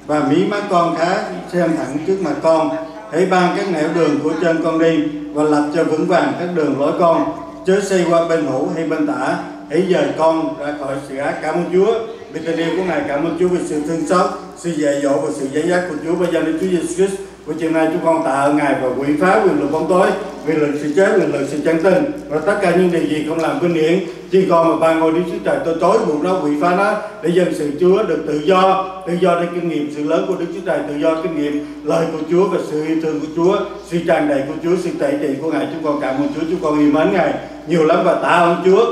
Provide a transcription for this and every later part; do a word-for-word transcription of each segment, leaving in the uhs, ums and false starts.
và mí mắt con khá xem thẳng trước mặt con. Hãy ban các nẻo đường của chân con đi và lập cho vững vàng các đường lối con, chớ xây qua bên hữu hay bên tả. Hãy dời con ra khỏi sự ác. Cảm ơn Chúa vì tình yêu của Ngài. Cảm ơn Chúa vì sự thương xót, sự dạy dỗ và sự dẫn dắt của Chúa. Bây giờ đến Chúa Giêsu Christ. Buổi chiều nay chúng con tạ ơn Ngài và quỷ phá quyền lực bóng tối, quyền lực sự chết, quyền lực sự chẳng tin và tất cả những điều gì không làm vinh hiển chỉ còn mà ba ngôi Đức Chúa Trời. Tôi tối buộc nó, quỷ phá nó để dân sự Chúa được tự do, tự do để kinh nghiệm sự lớn của Đức Chúa Trời, tự do kinh nghiệm lời của Chúa và sự yêu thương của Chúa, sự tràn đầy của Chúa, sự tẩy trị của Ngài. Chúng con cảm ơn Chúa, chúng con yêu mến Ngài nhiều lắm và tạ ơn Chúa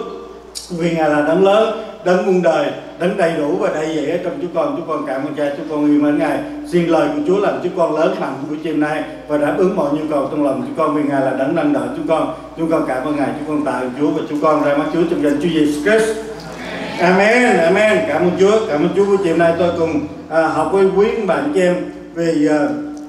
vì Ngài là đấng lớn, đấng muôn đời, đấng đầy đủ và đầy dẫy ở trong chúng con. Chúng con cảm ơn Cha, chúng con yêu mến Ngài. Xin lời của Chúa làm chúng con lớn mạnh buổi chiều nay và đáp ứng mọi nhu cầu trong lòng chúng con vì Ngài là đấng nâng đỡ chúng con. Chúng con cảm ơn Ngài, chúng con tạ ơn Chúa và chúng con ra mắt Chúa trong danh Chúa Giêsu Christ. Amen, amen. Cảm ơn Chúa, cảm ơn Chúa. Buổi chiều nay tôi cùng à, học với quý bạn chị em về à,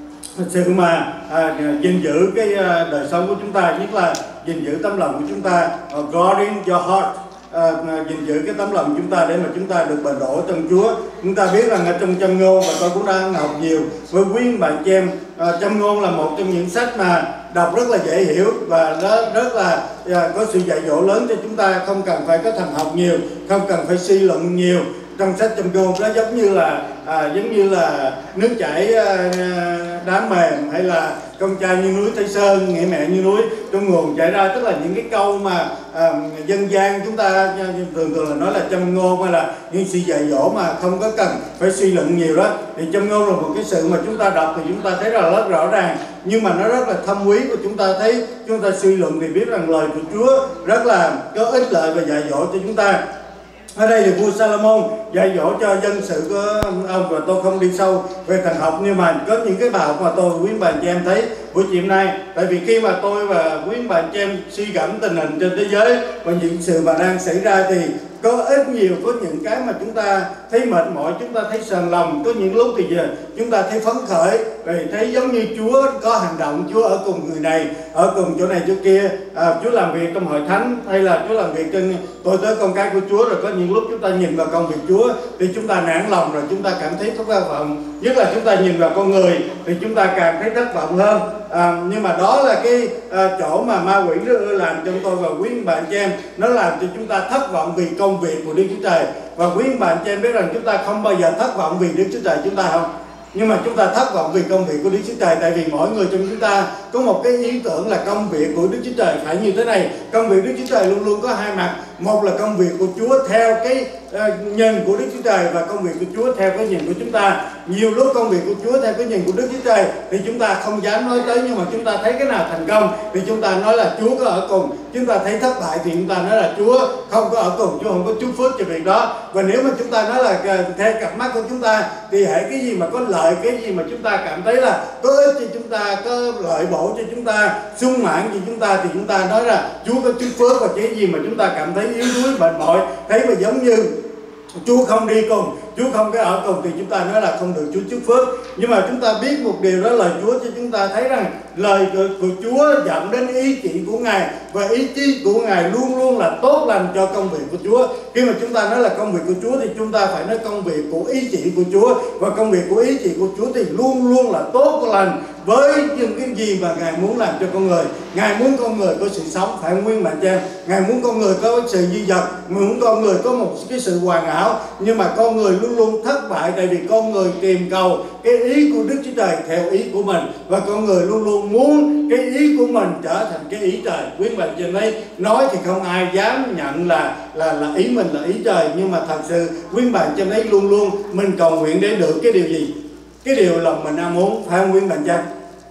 sự mà à, gìn giữ cái à, đời sống của chúng ta, nhất là gìn giữ tấm lòng của chúng ta, uh, guarding your heart. À, gìn giữ cái tấm lòng chúng ta để mà chúng ta được bền đổ trong Chúa. Chúng ta biết rằng ở trong Châm Ngôn, và tôi cũng đang học nhiều với quý bạn chị em, à, Châm Ngôn là một trong những sách mà đọc rất là dễ hiểu và nó rất là à, có sự dạy dỗ lớn cho chúng ta, không cần phải có thần học nhiều, không cần phải suy luận nhiều. Trong sách Châm Ngôn nó giống như là à, giống như là nước chảy à, đá mềm, hay là con trai như núi Thái Sơn, nghĩa mẹ như núi trong nguồn chảy ra. Tức là những cái câu mà à, dân gian chúng ta thường thường là nói là châm ngôn, hay là những sự dạy dỗ mà không có cần phải suy luận nhiều đó. Thì châm ngôn là một cái sự mà chúng ta đọc thì chúng ta thấy là rất rõ ràng, nhưng mà nó rất là thâm quý của chúng ta. Thấy chúng ta suy luận thì biết rằng lời của Chúa rất là có ích lợi và dạy dỗ cho chúng ta. Ở đây thì vua Salomon dạy dỗ cho dân sự của ông, và tôi không đi sâu về thần học, nhưng mà có những cái bài học mà tôi quý bạn chị em thấy buổi chiều nay. Tại vì khi mà tôi và quý bạn chị em suy gẫm tình hình trên thế giới và những sự mà đang xảy ra thì có ít nhiều có những cái mà chúng ta thấy mệt mỏi, chúng ta thấy sờn lòng. Có những lúc thì giờ chúng ta thấy phấn khởi, rồi thấy giống như Chúa có hành động, Chúa ở cùng người này, ở cùng chỗ này chỗ kia, à, Chúa làm việc trong hội thánh, hay là Chúa làm việc trên tôi tới con cái của Chúa. Rồi có những lúc chúng ta nhìn vào công việc Chúa thì chúng ta nản lòng, rồi chúng ta cảm thấy thất vọng. Nhất là chúng ta nhìn vào con người thì chúng ta càng thấy thất vọng hơn. À, nhưng mà đó là cái à, chỗ mà ma quỷ nó làm cho tôi và quý bạn chị em, nó làm cho chúng ta thất vọng vì công việc của Đức Chúa Trời. Và quý bạn chị em biết rằng chúng ta không bao giờ thất vọng vì Đức Chúa Trời chúng ta không? Nhưng mà chúng ta thất vọng vì công việc của Đức Chúa Trời. Tại vì mỗi người trong chúng ta có một cái ý tưởng là công việc của Đức Chúa Trời phải như thế này. Công việc Đức Chúa Trời luôn luôn có hai mặt. Một là công việc của Chúa theo cái uh, nhìn của Đức Chúa Trời, và công việc của Chúa theo cái nhìn của chúng ta. Nhiều lúc công việc của Chúa theo cái nhìn của Đức Chúa Trời thì chúng ta không dám nói tới, nhưng mà chúng ta thấy cái nào thành công thì chúng ta nói là Chúa có ở cùng. Chúng ta thấy thất bại thì chúng ta nói là Chúa không có ở cùng, Chúa không có chúc phước cho việc đó. Và nếu mà chúng ta nói là theo cặp mắt của chúng ta thì hãy cái gì mà có lợi, cái gì mà chúng ta cảm thấy là có ích cho chúng ta, có lợi bổ cho chúng ta, sung mãn cho chúng ta, thì chúng ta nói là Chúa có chúc phước. Và cái gì mà chúng ta cảm thấy yếu đuối mệt mỏi, thấy mà giống như Chúa không đi cùng, Chúa không có ở cùng, thì chúng ta nói là không được Chúa chúc phước. Nhưng mà chúng ta biết một điều đó, lời Chúa cho chúng ta thấy rằng lời của Chúa dẫn đến ý chỉ của Ngài, và ý chí của Ngài luôn luôn là tốt lành cho công việc của Chúa. Khi mà chúng ta nói là công việc của Chúa thì chúng ta phải nói công việc của ý chỉ của Chúa, và công việc của ý chỉ của Chúa thì luôn luôn là tốt lành với những cái gì mà Ngài muốn làm cho con người. Ngài muốn con người có sự sống, phải không nguyên bạn cha? Ngài muốn con người có sự duy vật, muốn con người có một cái sự hoàn hảo, nhưng mà con người luôn luôn thất bại, tại vì con người tìm cầu cái ý của Đức Chúa Trời theo ý của mình, và con người luôn luôn muốn cái ý của mình trở thành cái ý trời. Quý bạn trên đây nói thì không ai dám nhận là là là ý mình là ý trời, nhưng mà thật sự quý bạn trên đấy luôn luôn mình cầu nguyện để được cái điều gì? Cái điều lòng mình đang muốn, phải không quý bạn cha?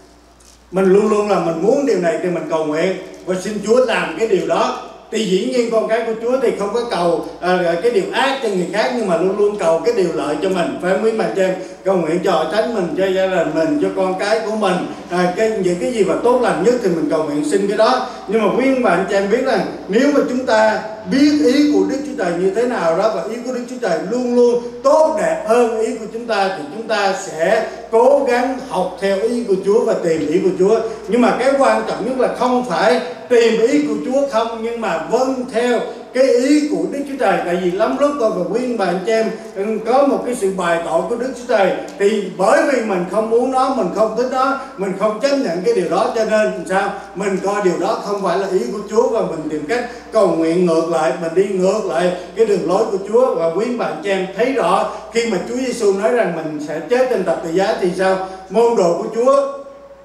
Mình luôn luôn là mình muốn điều này thì mình cầu nguyện và xin Chúa làm cái điều đó. Thì dĩ nhiên con cái của Chúa thì không có cầu à, cái điều ác cho người khác, nhưng mà luôn luôn cầu cái điều lợi cho mình, phải không quý bạn cha? Cầu nguyện cho hội thánh mình, cho gia đình mình, cho con cái của mình, à, cái, những cái gì mà tốt lành nhất thì mình cầu nguyện xin cái đó. Nhưng mà quý bạn cha biết rằng nếu mà chúng ta biết ý của Đức Chúa Trời như thế nào đó, và ý của Đức Chúa Trời luôn luôn tốt đẹp hơn ý của chúng ta, thì chúng ta sẽ cố gắng học theo ý của Chúa và tìm ý của Chúa. Nhưng mà cái quan trọng nhất là không phải tìm ý của Chúa không, nhưng mà vâng theo cái ý của Đức Chúa Trời. Tại vì lắm lúc tôi và quý bà anh chị em có một cái sự bài tỏ của Đức Chúa Trời, thì bởi vì mình không muốn nó, mình không thích nó, mình không chấp nhận cái điều đó, cho nên sao mình coi điều đó không phải là ý của Chúa, và mình tìm cách cầu nguyện ngược lại, mình đi ngược lại cái đường lối của Chúa. Và quý bà anh chị em thấy rõ khi mà Chúa Giêsu nói rằng mình sẽ chết trên thập tự giá thì sao? Môn đồ của Chúa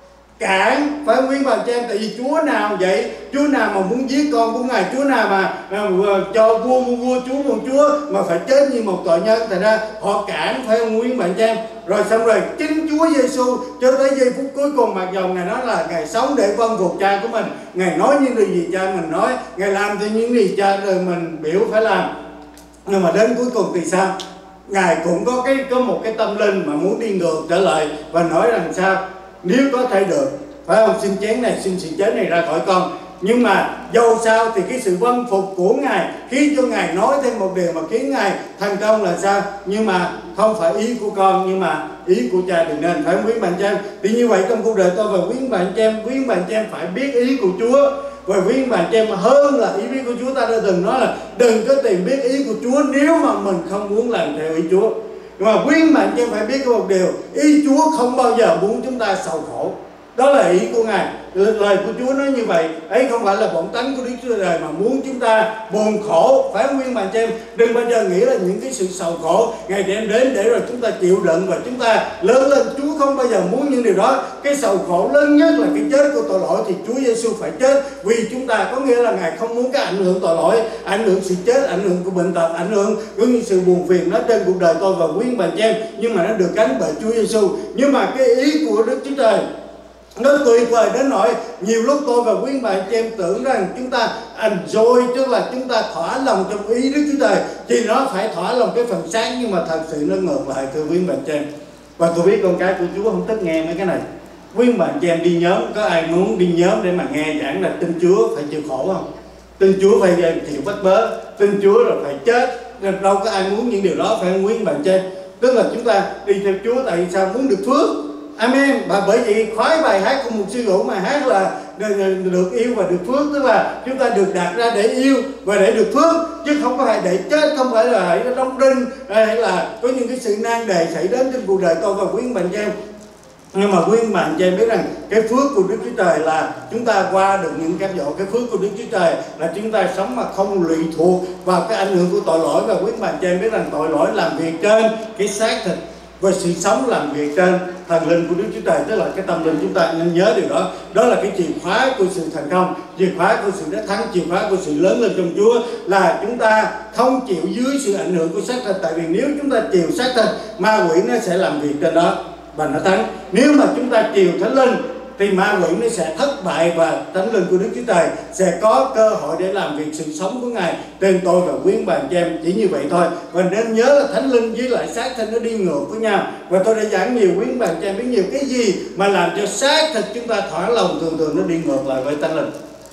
cản, phải không quý bà chị em? Tại vì Chúa nào vậy? Chúa nào mà muốn giết con của Ngài? Chúa nào mà uh, cho vua vua vua chúa vua chúa mà phải chết như một tội nhân? Thành ra họ cản, phải không quý bà chị em? Rồi xong rồi chính Chúa Giêsu cho tới giây phút cuối cùng, mặc dầu Ngài nói là Ngài sống để vâng phục Cha của mình, Ngài nói những điều gì Cha mình nói, Ngài làm theo những gì Cha rồi mình biểu phải làm, nhưng mà đến cuối cùng thì sao? Ngài cũng có cái có một cái tâm linh mà muốn đi ngược trở lại và nói rằng sao? Nếu có thể được, phải không, xin chén này, xin sự chết này ra khỏi con. Nhưng mà dầu sao thì cái sự vâng phục của Ngài khiến cho Ngài nói thêm một điều mà khiến Ngài thành công là sao? Nhưng mà không phải ý của con, nhưng mà ý của Cha đừng nên, phải không quý bạn chị em? Thì như vậy trong cuộc đời tôi và quý bạn chị em, quý bạn chị em phải biết ý của Chúa. Và quý bạn chị em hơn là ý biết của Chúa, ta đã từng nói là đừng có tìm biết ý của Chúa nếu mà mình không muốn làm theo ý Chúa. Nhưng mà quý bạn chị em phải biết một điều, ý Chúa không bao giờ muốn chúng ta sầu khổ. Đó là ý của Ngài. Lời của Chúa nói như vậy. Ấy không phải là bổn tánh của Đức Chúa Trời mà muốn chúng ta buồn khổ. Phải không quý bạn chị em? Đừng bao giờ nghĩ là những cái sự sầu khổ Ngài đem đến để rồi chúng ta chịu đựng và chúng ta lớn lên. Chúa không bao giờ muốn những điều đó. Cái sầu khổ lớn nhất là cái chết của tội lỗi, thì Chúa Giêsu phải chết vì chúng ta. Có nghĩa là Ngài không muốn cái ảnh hưởng tội lỗi, ảnh hưởng sự chết, ảnh hưởng của bệnh tật, ảnh hưởng của những sự buồn phiền nó trên cuộc đời tôi và quý bạn chị em, nhưng mà nó được gánh bởi Chúa Giêsu. Nhưng mà cái ý của Đức Chúa Trời nó tuyệt vời đến nỗi nhiều lúc tôi và quý bạn chị em tưởng rằng chúng ta enjoy, tức là chúng ta thỏa lòng trong ý Đức Chúa Trời, thì nó phải thỏa lòng cái phần sáng, nhưng mà thật sự nó ngược lại, thưa quý bạn chị em. Và tôi biết con cái của Chúa không thích nghe mấy cái này. Quý bạn chị em đi nhóm, có ai muốn đi nhóm để mà nghe giảng là tin Chúa phải chịu khổ không? Tin Chúa phải chịu bắt bớ, tin Chúa rồi phải chết, đâu có ai muốn những điều đó, phải không quý bạn chị em? Tức là chúng ta đi theo Chúa tại vì sao? Muốn được phước. Amen. Và bởi vì khoái bài hát của một sư hữu mà hát là được yêu và được phước, tức là chúng ta được đặt ra để yêu và để được phước, chứ không phải để chết, không phải là hãy đóng đinh hay là có những cái sự nan đề xảy đến trên cuộc đời tôi và quý bạn chị em. Nhưng mà quý bạn chị em biết rằng cái phước của Đức Chúa Trời là chúng ta qua được những cám dỗ. Cái phước của Đức Chúa Trời là chúng ta sống mà không lụy thuộc vào cái ảnh hưởng của tội lỗi. Và quý bạn chị em biết rằng tội lỗi làm việc trên cái xác thịt, và sự sống làm việc trên thần linh của Đức Chúa Trời, tức là cái tâm linh. Chúng ta nên nhớ điều đó. Đó là cái chìa khóa của sự thành công, chìa khóa của sự đắc thắng, chìa khóa của sự lớn lên trong Chúa, là chúng ta không chịu dưới sự ảnh hưởng của xác thịt. Tại vì nếu chúng ta chịu xác thịt, ma quỷ nó sẽ làm việc trên đó và nó thắng. Nếu mà chúng ta chịu thánh linh thì ma quỷ nó sẽ thất bại, và thánh linh của Đức Chúa Trời sẽ có cơ hội để làm việc sự sống của Ngài trên tôi và quý bạn chị em. Chỉ như vậy thôi. Và nên nhớ là thánh linh với lại xác thịt nó đi ngược với nhau. Và tôi đã giảng nhiều quý bạn chị em biết nhiều cái gì mà làm cho xác thịt chúng ta thỏa lòng, thường thường nó đi ngược lại với thánh linh.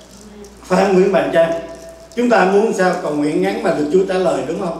Phải không quý bạn chị em? Chúng ta muốn sao? Cầu nguyện ngắn mà được Chúa trả lời, đúng không?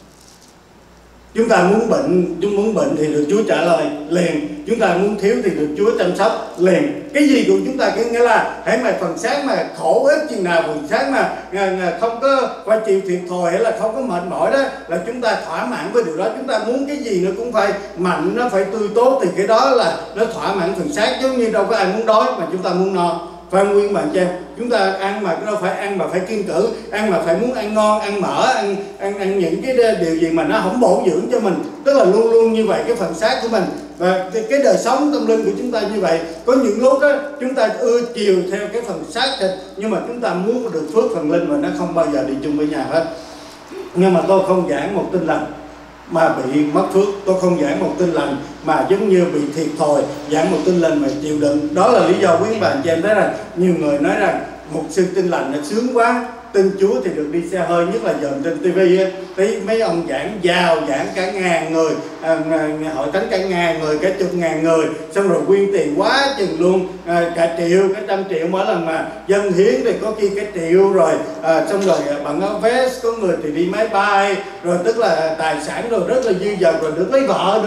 Chúng ta muốn bệnh, chúng muốn bệnh thì được Chúa trả lời liền. Chúng ta muốn thiếu thì được Chúa chăm sóc liền. Cái gì của chúng ta cái nghĩa là hãy mà phần xác mà khổ ít chừng nào, phần xác mà không có phải chịu thiệt thòi hay là không có mệt mỏi đó, là chúng ta thỏa mãn với điều đó. Chúng ta muốn cái gì nó cũng phải mạnh, nó phải tươi tốt, thì cái đó là nó thỏa mãn phần xác. Giống như đâu có ai muốn đói mà chúng ta muốn no. Phải không quý bạn chị em? Chúng ta ăn mà đâu phải ăn mà phải kiêng cữ, ăn mà phải muốn ăn ngon, ăn mỡ, ăn ăn ăn những cái điều gì mà nó không bổ dưỡng cho mình. Tức là luôn luôn như vậy cái phần xác của mình. Và cái, cái đời sống tâm linh của chúng ta như vậy. Có những lúc đó chúng ta ưa chiều theo cái phần xác thịt, nhưng mà chúng ta muốn được phước phần linh, và nó không bao giờ đi chung với nhau hết. Nhưng mà tôi không giảng một tin lành mà bị mất phước. Tôi không giảng một tin lành mà giống như bị thiệt thòi, giảng một tin lành mà chịu đựng. Đó là lý do quý bạn chị em thấy rằng nhiều người nói rằng một sư tin lành là sướng quá, tin Chúa thì được đi xe hơi, nhất là dòm trên tivi á, thấy mấy ông giảng giàu, giảng cả ngàn người, à, hội thánh cả ngàn người, cả chục ngàn người, xong rồi quyên tiền quá chừng luôn, à, cả triệu, cả trăm triệu mỗi lần mà dân hiến thì có khi cả triệu rồi, à, xong rồi bằng áo vest, có người thì đi máy bay, rồi tức là tài sản rồi rất là dư dật, rồi được lấy vợ nữa.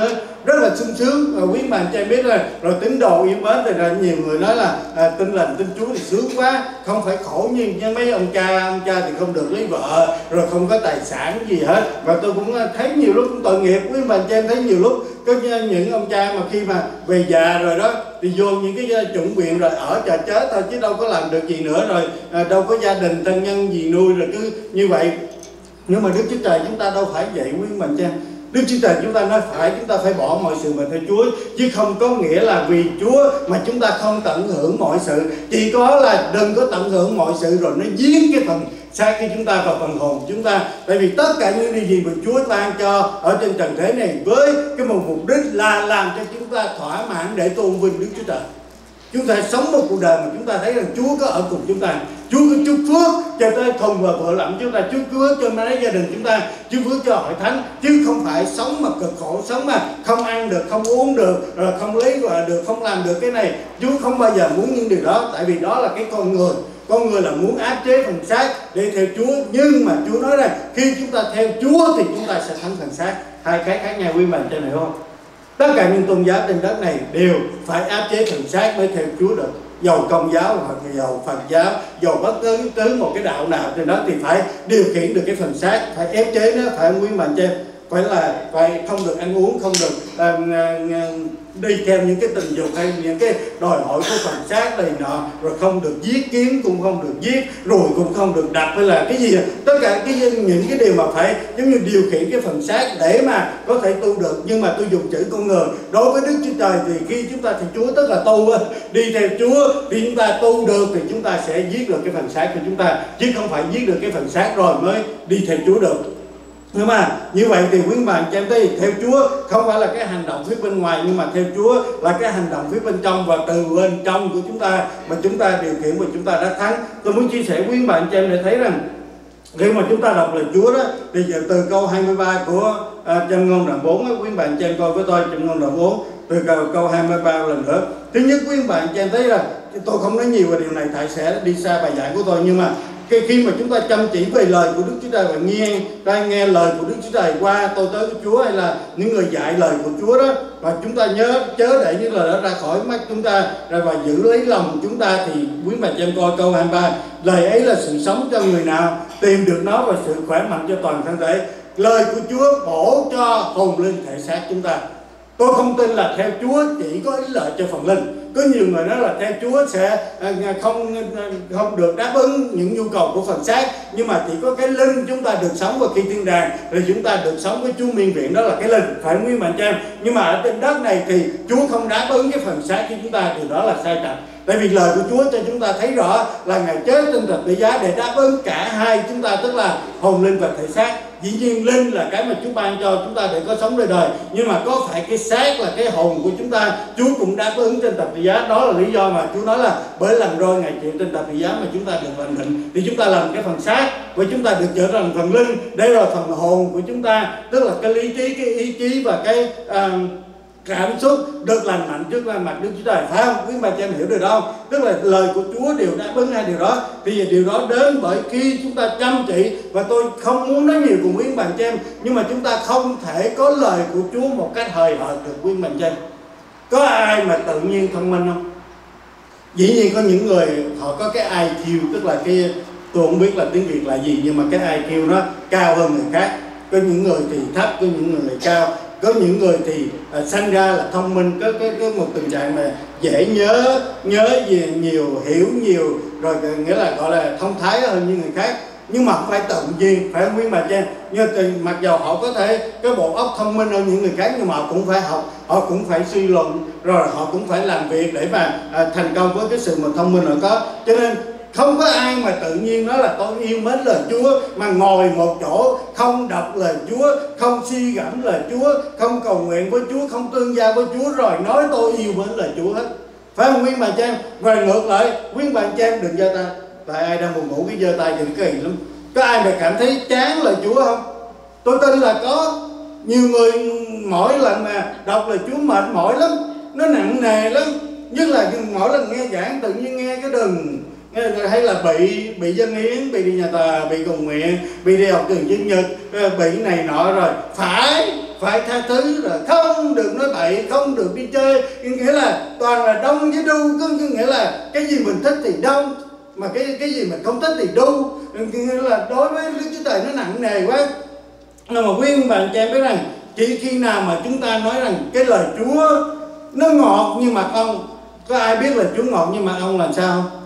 rất là sung sướng. Và quý bạn cho em biết rồi, rồi tín đồ yêu mến thì là nhiều người nói là à, tin lành tin Chúa thì sướng quá, không phải khổ như, như mấy ông cha ông cha thì không được lấy vợ, rồi không có tài sản gì hết. Và tôi cũng thấy nhiều lúc cũng tội nghiệp. Quý bạn cho em thấy nhiều lúc có những ông cha mà khi mà về già rồi đó thì vô những cái chủng viện rồi ở chờ chết thôi, chứ đâu có làm được gì nữa, rồi à, đâu có gia đình thân nhân gì nuôi, rồi cứ như vậy. Nhưng mà Đức Chúa Trời chúng ta đâu phải vậy quý bạn cha. Đức Chúa Trời chúng ta nói phải, chúng ta phải bỏ mọi sự mà theo Chúa, chứ không có nghĩa là vì Chúa mà chúng ta không tận hưởng mọi sự. Chỉ có là đừng có tận hưởng mọi sự rồi nó giết cái phần xác của chúng ta và phần hồn chúng ta. Tại vì tất cả những điều gì mà Chúa ban cho ở trên trần thế này với cái một mục đích là làm cho chúng ta thỏa mãn để tôn vinh Đức Chúa Trời. Chúng ta sống một cuộc đời mà chúng ta thấy rằng Chúa có ở cùng chúng ta, Chúa có chúc phước cho tới thùng và vợ lẫm chúng ta, chúc phước cho mấy gia đình chúng ta, chúc phước cho hội thánh, chứ không phải sống mà cực khổ, sống mà không ăn được, không uống được, rồi không lấy vợ được, không làm được cái này. Chúa không bao giờ muốn những điều đó, tại vì đó là cái con người. Con người là muốn áp chế phần xác để theo Chúa, nhưng mà Chúa nói rằng khi chúng ta theo Chúa thì chúng ta sẽ thắng phần xác. Hai cái khác nhau quý bạn cho hiểu không? Tất cả những tôn giáo trên đất này đều phải áp chế phần xác mới theo Chúa được. Dầu Công giáo hoặc dầu Phật giáo, dầu bất cứ cứ một cái đạo nào trên đó thì phải điều khiển được cái phần xác, phải ép chế nó, phải quý bạn cho phải là phải không được ăn uống, không được uh, đi theo những cái tình dục hay những cái đòi hỏi của phần xác này nọ, rồi không được giết, kiếm cũng không được giết, rồi cũng không được đập hay là cái gì, tất cả cái những cái điều mà phải giống như điều khiển cái phần xác để mà có thể tu được. Nhưng mà tôi dùng chữ con người đối với Đức Chúa Trời thì khi chúng ta thì Chúa tức là tu, đi theo Chúa thì chúng ta tu được thì chúng ta sẽ giết được cái phần xác của chúng ta, chứ không phải giết được cái phần xác rồi mới đi theo Chúa được. Nhưng mà như vậy thì quý bạn cho em thấy theo Chúa không phải là cái hành động phía bên ngoài, nhưng mà theo Chúa là cái hành động phía bên trong, và từ bên trong của chúng ta mà chúng ta điều khiển và chúng ta đã thắng. Tôi muốn chia sẻ quý bạn cho em để thấy rằng khi mà chúng ta đọc lời Chúa đó thì từ câu hai mươi ba của à, Châm ngôn đoạn bốn đó, quý bạn cho em coi với tôi Châm ngôn đoạn bốn từ câu, câu hai mươi ba lần nữa. Thứ nhất quý bạn cho em thấy là tôi không nói nhiều về điều này tại sẽ đi xa bài giảng của tôi, nhưng mà Khi, khi mà chúng ta chăm chỉ về lời của Đức Chúa Trời và nghe đang nghe lời của Đức Chúa Trời qua tôi tới của Chúa hay là những người dạy lời của Chúa đó, và chúng ta nhớ chớ để những lời đó ra khỏi mắt chúng ta rồi và giữ lấy lòng chúng ta, thì quý bà cho em coi câu hai mươi ba. Lời ấy là sự sống cho người nào tìm được nó và sự khỏe mạnh cho toàn thân thể. Lời của Chúa bổ cho hồn linh thể xác chúng ta. Tôi không tin là theo Chúa chỉ có ích lợi cho phần linh. Có nhiều người nói là theo Chúa sẽ không không được đáp ứng những nhu cầu của phần xác, nhưng mà chỉ có cái linh chúng ta được sống và khi thiên đàng rồi chúng ta được sống với Chúa miên viện, đó là cái linh, phải nguyên bạn cho em. Nhưng mà ở trên đất này thì Chúa không đáp ứng cái phần xác của chúng ta, điều đó là sai trật. Tại vì lời của Chúa cho chúng ta thấy rõ là Ngài chết trên thập tự giá để đáp ứng cả hai chúng ta, tức là hồn linh và thể xác. Dĩ nhiên linh là cái mà Chúa ban cho chúng ta để có sống đời đời, nhưng mà có phải cái xác là cái hồn của chúng ta Chúa cũng đáp ứng trên thập tự giá. Đó là lý do mà Chúa nói là bởi lần rồi Ngài chịu trên thập tự giá mà chúng ta được lành bệnh, thì chúng ta làm cái phần xác và chúng ta được trở thành phần linh, để rồi phần hồn của chúng ta, tức là cái lý trí, cái ý chí và cái uh, cảm xúc được lành mạnh trước mặt Đức Chúa Trời, phải không? Quý bà cho em hiểu được không? Tức là lời của Chúa đều đáp ứng hai điều đó. Thì điều đó đến bởi khi chúng ta chăm chỉ, và tôi không muốn nói nhiều cùng quý bà cho em, nhưng mà chúng ta không thể có lời của Chúa một cách hời hợt được quý bà cho em. Có ai mà tự nhiên thông minh không? Dĩ nhiên có những người họ có cái i kiu, tức là cái, tôi không biết là tiếng Việt là gì, nhưng mà cái i kiu nó cao hơn người khác. Có những người thì thấp, có những người thì cao. Có những người thì à, sanh ra là thông minh, có, có, có một tình trạng là dễ nhớ, nhớ gì nhiều, hiểu nhiều, rồi nghĩa là gọi là thông thái hơn như người khác. Nhưng mà không phải tự nhiên, phải không quý bà cha? Nhưng từ mặc dầu họ có thể có bộ óc thông minh hơn những người khác, nhưng mà họ cũng phải học, họ cũng phải suy luận, rồi họ cũng phải làm việc để mà à, thành công với cái sự mà thông minh họ có. Cho nên không có ai mà tự nhiên nói là tôi yêu mến lời Chúa mà ngồi một chỗ không đọc lời Chúa, không suy gẫm lời Chúa, không cầu nguyện với Chúa, không tương giao với Chúa rồi nói tôi yêu mến lời Chúa hết. Phải không quý bà cha em? Và ngược lại, quý bà cha em đừng giơ tay. Tại ai đang buồn ngủ cái giơ tay thì kỳ lắm. Có ai mà cảm thấy chán lời Chúa không? Tôi tin là có. Nhiều người mỗi lần mà đọc lời Chúa mệt mỏi lắm, nó nặng nề lắm. Nhất là mỗi lần nghe giảng tự nhiên nghe cái đừng, hay là bị bị dân hiến, bị đi nhà thờ, bị cầu nguyện, bị đi học trường chính nhật, bị này nọ rồi phải phải tha thứ, rồi không được nói bậy, không được đi chơi, nghĩa là toàn là đông với đu, có nghĩa là cái gì mình thích thì đông, mà cái cái gì mình không thích thì đu, nghĩa là đối với Đức Chúa Trời nó nặng nề quá. Nhưng mà quý bạn chị em biết rằng chỉ khi nào mà chúng ta nói rằng cái lời Chúa nó ngọt như mặt ông, có ai biết là Chúa ngọt như mặt ông là sao không?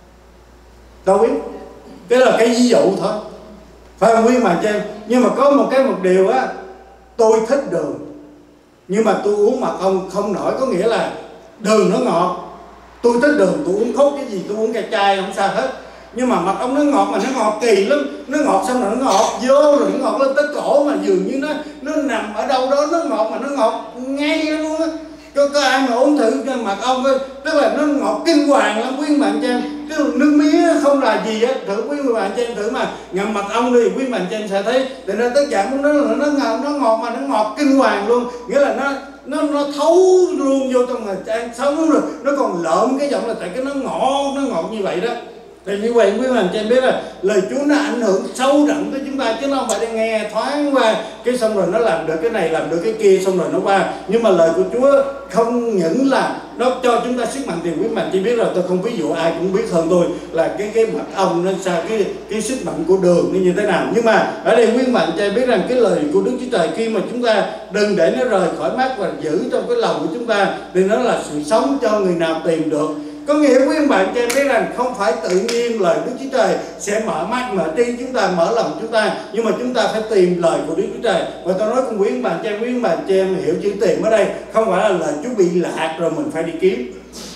Đâu biết. Cái là cái ví dụ thôi, phải không quý bạn chị em? Nhưng mà có một cái một điều á, tôi thích đường nhưng mà tôi uống mật ong không nổi, có nghĩa là đường nó ngọt, tôi thích đường, tôi uống khúc cái gì tôi uống cái chai không sao hết, nhưng mà mật ong nó ngọt mà nó ngọt kỳ lắm, nó ngọt xong rồi nó ngọt vô rồi nó ngọt lên tới cổ, mà dường như nó nó nằm ở đâu đó, nó ngọt mà nó ngọt ngay luôn á. Có, có ai mà uống thử cái mật ong ấy, tức là nó ngọt kinh hoàng lắm quý bạn cho em, cái nước mía không là gì á, thử quý bạn cho em thử mà ngậm mật ong đi, quý bạn cho em sẽ thấy, thì nó tất cả nó nó nó ngọt, nó ngọt mà nó ngọt kinh hoàng luôn, nghĩa là nó nó nó thấu luôn vô trong người ăn sống rồi, nó còn lợm cái giọng là tại cái nó ngọt, nó ngọt như vậy đó. Thì như vậy quý bạn cho em biết là lời Chúa nó ảnh hưởng sâu đậm tới chúng ta, chứ nó không phải để nghe thoáng qua cái xong rồi nó làm được cái này làm được cái kia xong rồi nó qua. Nhưng mà lời của Chúa không những là nó cho chúng ta sức mạnh, thì quý bạn chỉ biết là tôi không ví dụ, ai cũng biết hơn tôi là cái cái mật ong nó sao, cái cái sức mạnh của đường nó như thế nào. Nhưng mà ở đây quý bạn cho em biết rằng cái lời của Đức Chúa Trời khi mà chúng ta đừng để nó rời khỏi mắt và giữ trong cái lòng của chúng ta, thì nó là sự sống cho người nào tìm được. Có nghĩa quý bạn cho em biết rằng không phải tự nhiên lời Đức Chúa Trời sẽ mở mắt, mở trí chúng ta, mở lòng chúng ta, nhưng mà chúng ta phải tìm lời của Đức Chúa Trời. Và tôi nói cùng quý bạn cho em, quý bạn cho em hiểu chữ tìm ở đây không phải là lời Chúa bị lạc rồi mình phải đi kiếm.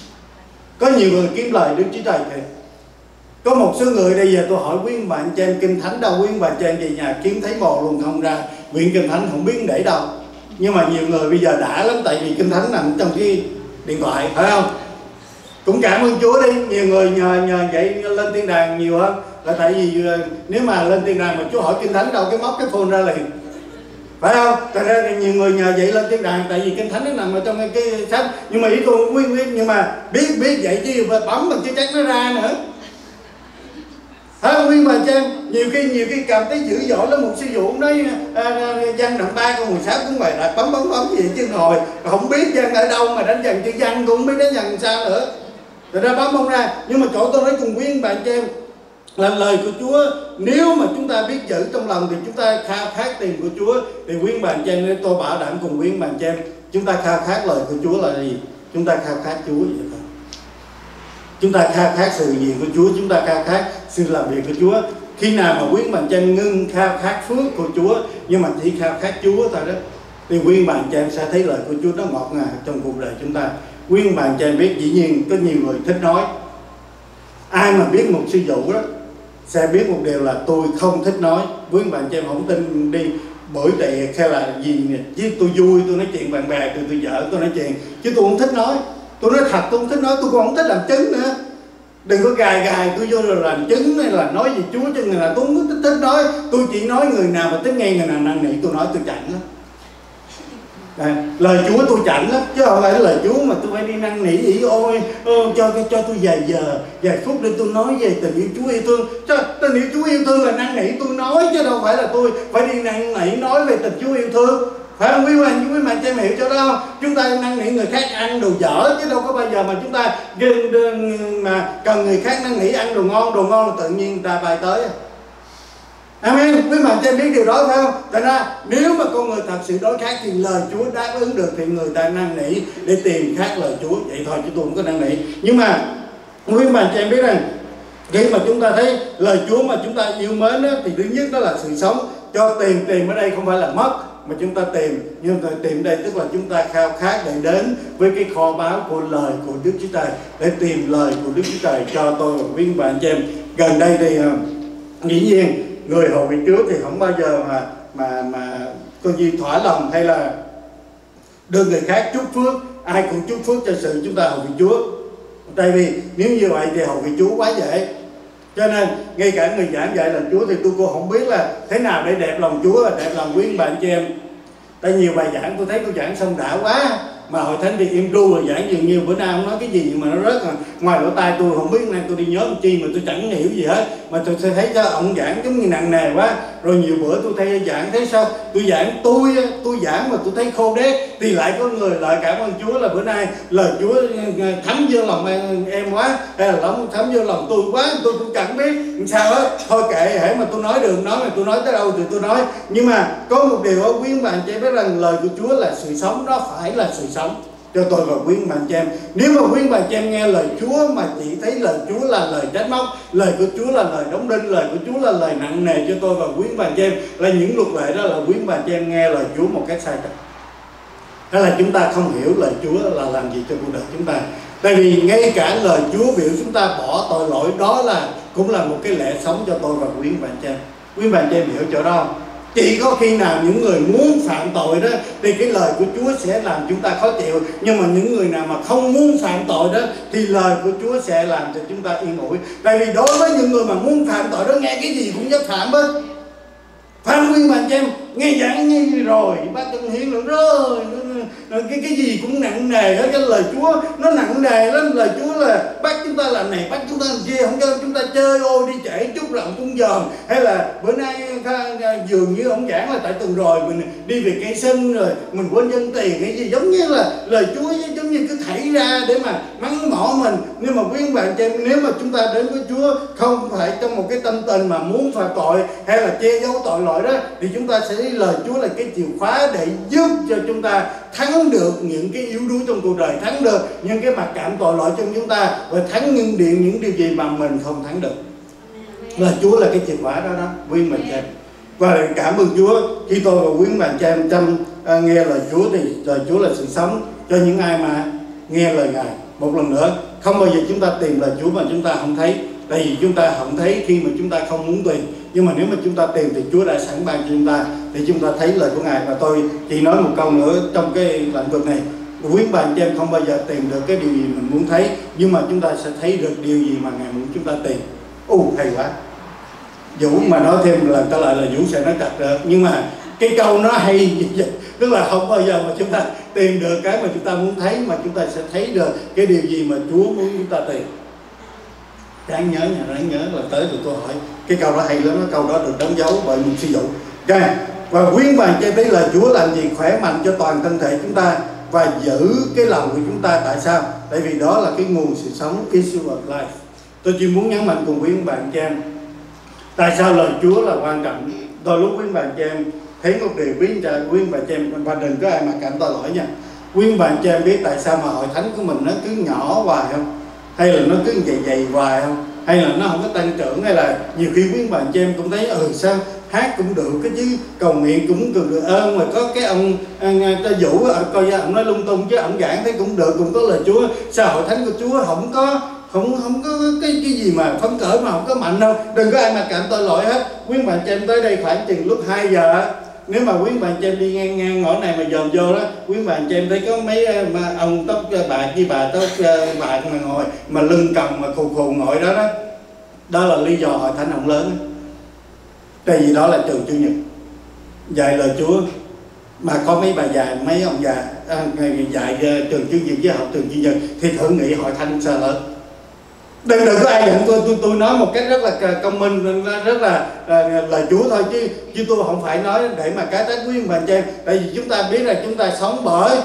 Có nhiều người kiếm lời Đức Chúa Trời kìa. Có một số người đây giờ tôi hỏi quý bạn cho em kinh thánh đâu, quý bạn cho em về nhà kiếm thấy bò luôn không ra, viện kinh thánh không biết để đâu. Nhưng mà nhiều người bây giờ đã lắm, tại vì kinh thánh nằm trong cái điện thoại, phải không? Cũng cảm ơn Chúa đi, nhiều người nhờ nhờ vậy lên thiên đàng nhiều hơn, là tại vì nếu mà lên thiên đàng mà Chúa hỏi kinh thánh đâu cái móc cái phone ra liền, phải không? Tại ra nhiều người nhờ vậy lên thiên đàng, tại vì kinh thánh nó nằm ở trong cái, cái sách. Nhưng mà ý tôi quý quý nhưng mà biết biết vậy chứ bấm mà chứ chắc nó ra nữa. Không quý bà cho em, nhiều khi nhiều khi cảm thấy dữ dội lắm, một sư vụ nói văn đoạn ba câu mười sáu cũng bài là bấm bấm bấm gì chứ ngồi không biết văn ở đâu mà đánh dần chữ văn cũng không biết đánh dần sao nữa. Thật ra bấm không ra. Nhưng mà chỗ tôi nói cùng quý bạn cho em là lời của Chúa, nếu mà chúng ta biết giữ trong lòng thì chúng ta khao khát tiền của Chúa, thì quý bạn cho em, tôi bảo đảm cùng quý bạn cho em, chúng ta khao khát lời của Chúa là gì? Chúng ta khao khát Chúa vậy thôi. Chúng ta khao khát sự hiện của Chúa, chúng ta khao khát sự làm việc của Chúa. Khi nào mà quý bạn cho em ngưng khao khát phước của Chúa, nhưng mà chỉ khao khát Chúa thôi đó, thì quý bạn cho em sẽ thấy lời của Chúa nó ngọt ngào trong cuộc đời chúng ta. Quý bạn cho em biết, dĩ nhiên có nhiều người thích nói. Ai mà biết một sư vụ đó sẽ biết một điều là tôi không thích nói. Quý bạn cho em không tin đi bữa tiệc hay là gì nè, chứ tôi vui, tôi nói chuyện bạn bè, tôi tôi vợ tôi nói chuyện, chứ tôi không thích nói. Tôi nói thật, tôi không thích nói, tôi còn không thích làm chứng nữa. Đừng có gài gài tôi vô rồi làm chứng hay là nói gì Chúa cho người nào, tôi không thích, thích nói. Tôi chỉ nói người nào mà thích nghe, người nào năn nỉ tôi nói tôi chảnh lắm. À, lời Chúa tôi chảnh lắm, chứ không phải là lời Chúa mà tôi phải đi năn nỉ ỉ ôi, ôi cho cho tôi vài giờ, vài phút để tôi nói về tình yêu Chúa yêu thương. Chứ tình yêu Chúa yêu thương là năn nỉ tôi nói, chứ đâu phải là tôi phải đi năn nỉ nói về tình Chúa yêu thương. Phải không quý bạn, quý bạn cho em hiểu cho đó không? Chúng ta năn nỉ người khác ăn đồ dở, chứ đâu có bao giờ mà chúng ta mà cần người khác năn nỉ ăn đồ ngon, đồ ngon là tự nhiên người ta bài tới. Amen. Quý bạn cho em biết điều đó phải không? Thật ra nếu mà con người thật sự đối khát thì lời Chúa đáp ứng được, thì người ta năn nỉ để tìm khác lời Chúa. Vậy thôi chứ tôi không có năn nỉ. Nhưng mà quý bạn cho em biết rằng khi mà chúng ta thấy lời Chúa mà chúng ta yêu mến đó, thì thứ nhất đó là sự sống. Cho tìm, tìm ở đây không phải là mất mà chúng ta tìm, nhưng mà tìm đây tức là chúng ta khao khát để đến với cái kho báu của lời của Đức Chúa Trời, để tìm lời của Đức Chúa Trời cho tôi và quý bạn cho em. Gần đây thì dĩ nhiên người hầu vị Chúa thì không bao giờ mà mà mà có gì thỏa lòng hay là đưa người khác chúc phước, ai cũng chúc phước cho sự chúng ta hầu vị Chúa. Tại vì nếu như vậy thì hầu vị Chúa quá dễ. Cho nên ngay cả người giảng dạy lời Chúa thì tôi cũng không biết là thế nào để đẹp lòng Chúa, đẹp lòng quý bạn cho em. Tại nhiều bài giảng tôi thấy tôi giảng xong đã quá, mà hội thánh thì im ru rồi giảng dường như bữa nay không nói cái gì mà nó rớt rồi ngoài lỗ tai tôi, không biết nay tôi đi nhớ chi mà tôi chẳng hiểu gì hết, mà tôi sẽ thấy cho ông giảng giống như nặng nề quá. Rồi nhiều bữa tôi thấy giảng thấy sao tôi giảng tôi tôi giảng mà tôi thấy khô đét, thì lại có người lại cảm ơn Chúa là bữa nay lời Chúa thấm vô lòng em, em quá, hay là lòng thấm vô lòng tôi quá, tôi cũng chẳng biết sao hết. Thôi kệ, hễ mà tôi nói được nói, mà tôi nói tới đâu thì tôi nói. Nhưng mà có một điều đó, quý bạn chị biết rằng lời của Chúa là sự sống, nó phải là sự sống cho tôi và quý bạn chị em. Nếu mà quý bạn chị em nghe lời Chúa mà chỉ thấy lời Chúa là lời trách móc, lời của Chúa là lời đóng đinh, lời của Chúa là lời nặng nề cho tôi và quý bạn chị em, là những luật lệ đó là quý bạn chị em nghe lời Chúa một cách sai trật. Đó là chúng ta không hiểu lời Chúa là làm gì cho cuộc đời chúng ta. Tại vì ngay cả lời Chúa biểu chúng ta bỏ tội lỗi, đó là cũng là một cái lẽ sống cho tôi và quý bạn chị em. Quý bạn chị em hiểu chỗ đó không? Chỉ có khi nào những người muốn phạm tội đó thì cái lời của Chúa sẽ làm chúng ta khó chịu. Nhưng mà những người nào mà không muốn phạm tội đó thì lời của Chúa sẽ làm cho chúng ta yên ủi. Tại vì đối với những người mà muốn phạm tội đó, nghe cái gì cũng dám phạm hết. Phạm Nguyên bạn cho em nghe giảng nghe gì rồi bác Tân Hiến nữa rồi cái cái gì cũng nặng nề hết. Cái lời Chúa nó nặng nề lắm. Lời Chúa là bắt chúng ta làm này, bắt chúng ta làm kia, không cho chúng ta chơi ô đi trễ chút lặng cung giòn. Hay là bữa nay dường như ông giảng là tại tuần rồi mình đi về cây sân rồi mình quên nhân tiền cái gì, giống như là lời Chúa giống như cứ thảy ra để mà mắng mỏ mình. Nhưng mà quý bạn cho em, nếu mà chúng ta đến với Chúa không phải trong một cái tâm tình mà muốn phạm tội hay là che giấu tội lỗi đó, thì chúng ta sẽ thấy lời Chúa là cái chìa khóa để giúp cho chúng ta thắng được những cái yếu đuối trong cuộc đời, thắng được những cái mặc cảm tội lỗi trong chúng ta, và thắng những điện những điều gì mà mình không thắng được. Lời Chúa là cái chìa khóa đó đó, quý bạn chị em. Và cảm ơn Chúa khi tôi và quý bạn chị em chăm uh, nghe lời Chúa, thì lời Chúa là sự sống cho những ai mà nghe lời Ngài. Một lần nữa, không bao giờ chúng ta tìm lời Chúa mà chúng ta không thấy. Tại vì chúng ta không thấy khi mà chúng ta không muốn tìm. Nhưng mà nếu mà chúng ta tìm thì Chúa đã sẵn ban cho chúng ta, thì chúng ta thấy lời của Ngài. Và tôi chỉ nói một câu nữa trong cái lĩnh vực này, quý bạn cho em không bao giờ tìm được cái điều gì mình muốn thấy, nhưng mà chúng ta sẽ thấy được điều gì mà Ngài muốn chúng ta tìm. Ồ hay quá. Vũ mà nói thêm lần trở lại là Vũ sẽ nói chặt được. Nhưng mà cái câu nó hay gì vậy? Tức là không bao giờ mà chúng ta tìm được cái mà chúng ta muốn thấy, mà chúng ta sẽ thấy được cái điều gì mà Chúa muốn chúng ta tìm. Đáng nhớ nha, đáng nhớ là tới tụi tôi hỏi cái câu đó hay lắm, cái câu đó được đóng dấu bởi một sư dụ. Ok, và quý bạn cho thấy là Chúa làm gì khỏe mạnh cho toàn thân thể chúng ta và giữ cái lòng của chúng ta. Tại sao? Tại vì đó là cái nguồn sự sống, issue of life. Tôi chỉ muốn nhấn mạnh cùng quý bạn cho em tại sao lời Chúa là quan trọng. Đôi lúc quý bạn cho em thấy một điều quý quý bạn cho em, và đừng có ai mà cảm tội lỗi nha. Quý bạn cho em biết tại sao mà hội thánh của mình nó cứ nhỏ hoài không? Hay là nó cứ dày dày hoài không? Hay là nó không có tăng trưởng? Hay là nhiều khi quý bạn cho em cũng thấy ừ sao hát cũng được cái chứ, cầu nguyện cũng được được ơn, mà có cái ông ta Vũ coi ra ông nói lung tung chứ ông giảng thấy cũng được, cũng có lời Chúa. Sao hội thánh của Chúa không có không không có cái cái gì mà phấn khởi mà không có mạnh đâu? Đừng có ai mà cảm tội lỗi hết. Quý bạn cho em tới đây khoảng chừng lúc hai giờ, nếu mà quý bạn cho em đi ngang ngang ngõ này mà dòm vô đó, quý bạn cho em thấy có mấy mà ông tóc bạc với bà tóc bạc mà ngồi mà lưng cầm mà khù khù ngồi đó đó, đó là lý do hội thánh ông lớn. Tại vì đó là trường chủ nhật dạy lời Chúa, mà có mấy bà già mấy ông già à, dạy trường chủ nhật với học trường chủ nhật thì thử nghĩ hội thánh sao lớn. Đừng đừng có ai giận tôi, tôi tôi nói một cách rất là công minh, rất là uh, lời Chúa thôi, chứ chứ tôi không phải nói để mà cái tác quý bạn cho em. Tại vì chúng ta biết là chúng ta sống bởi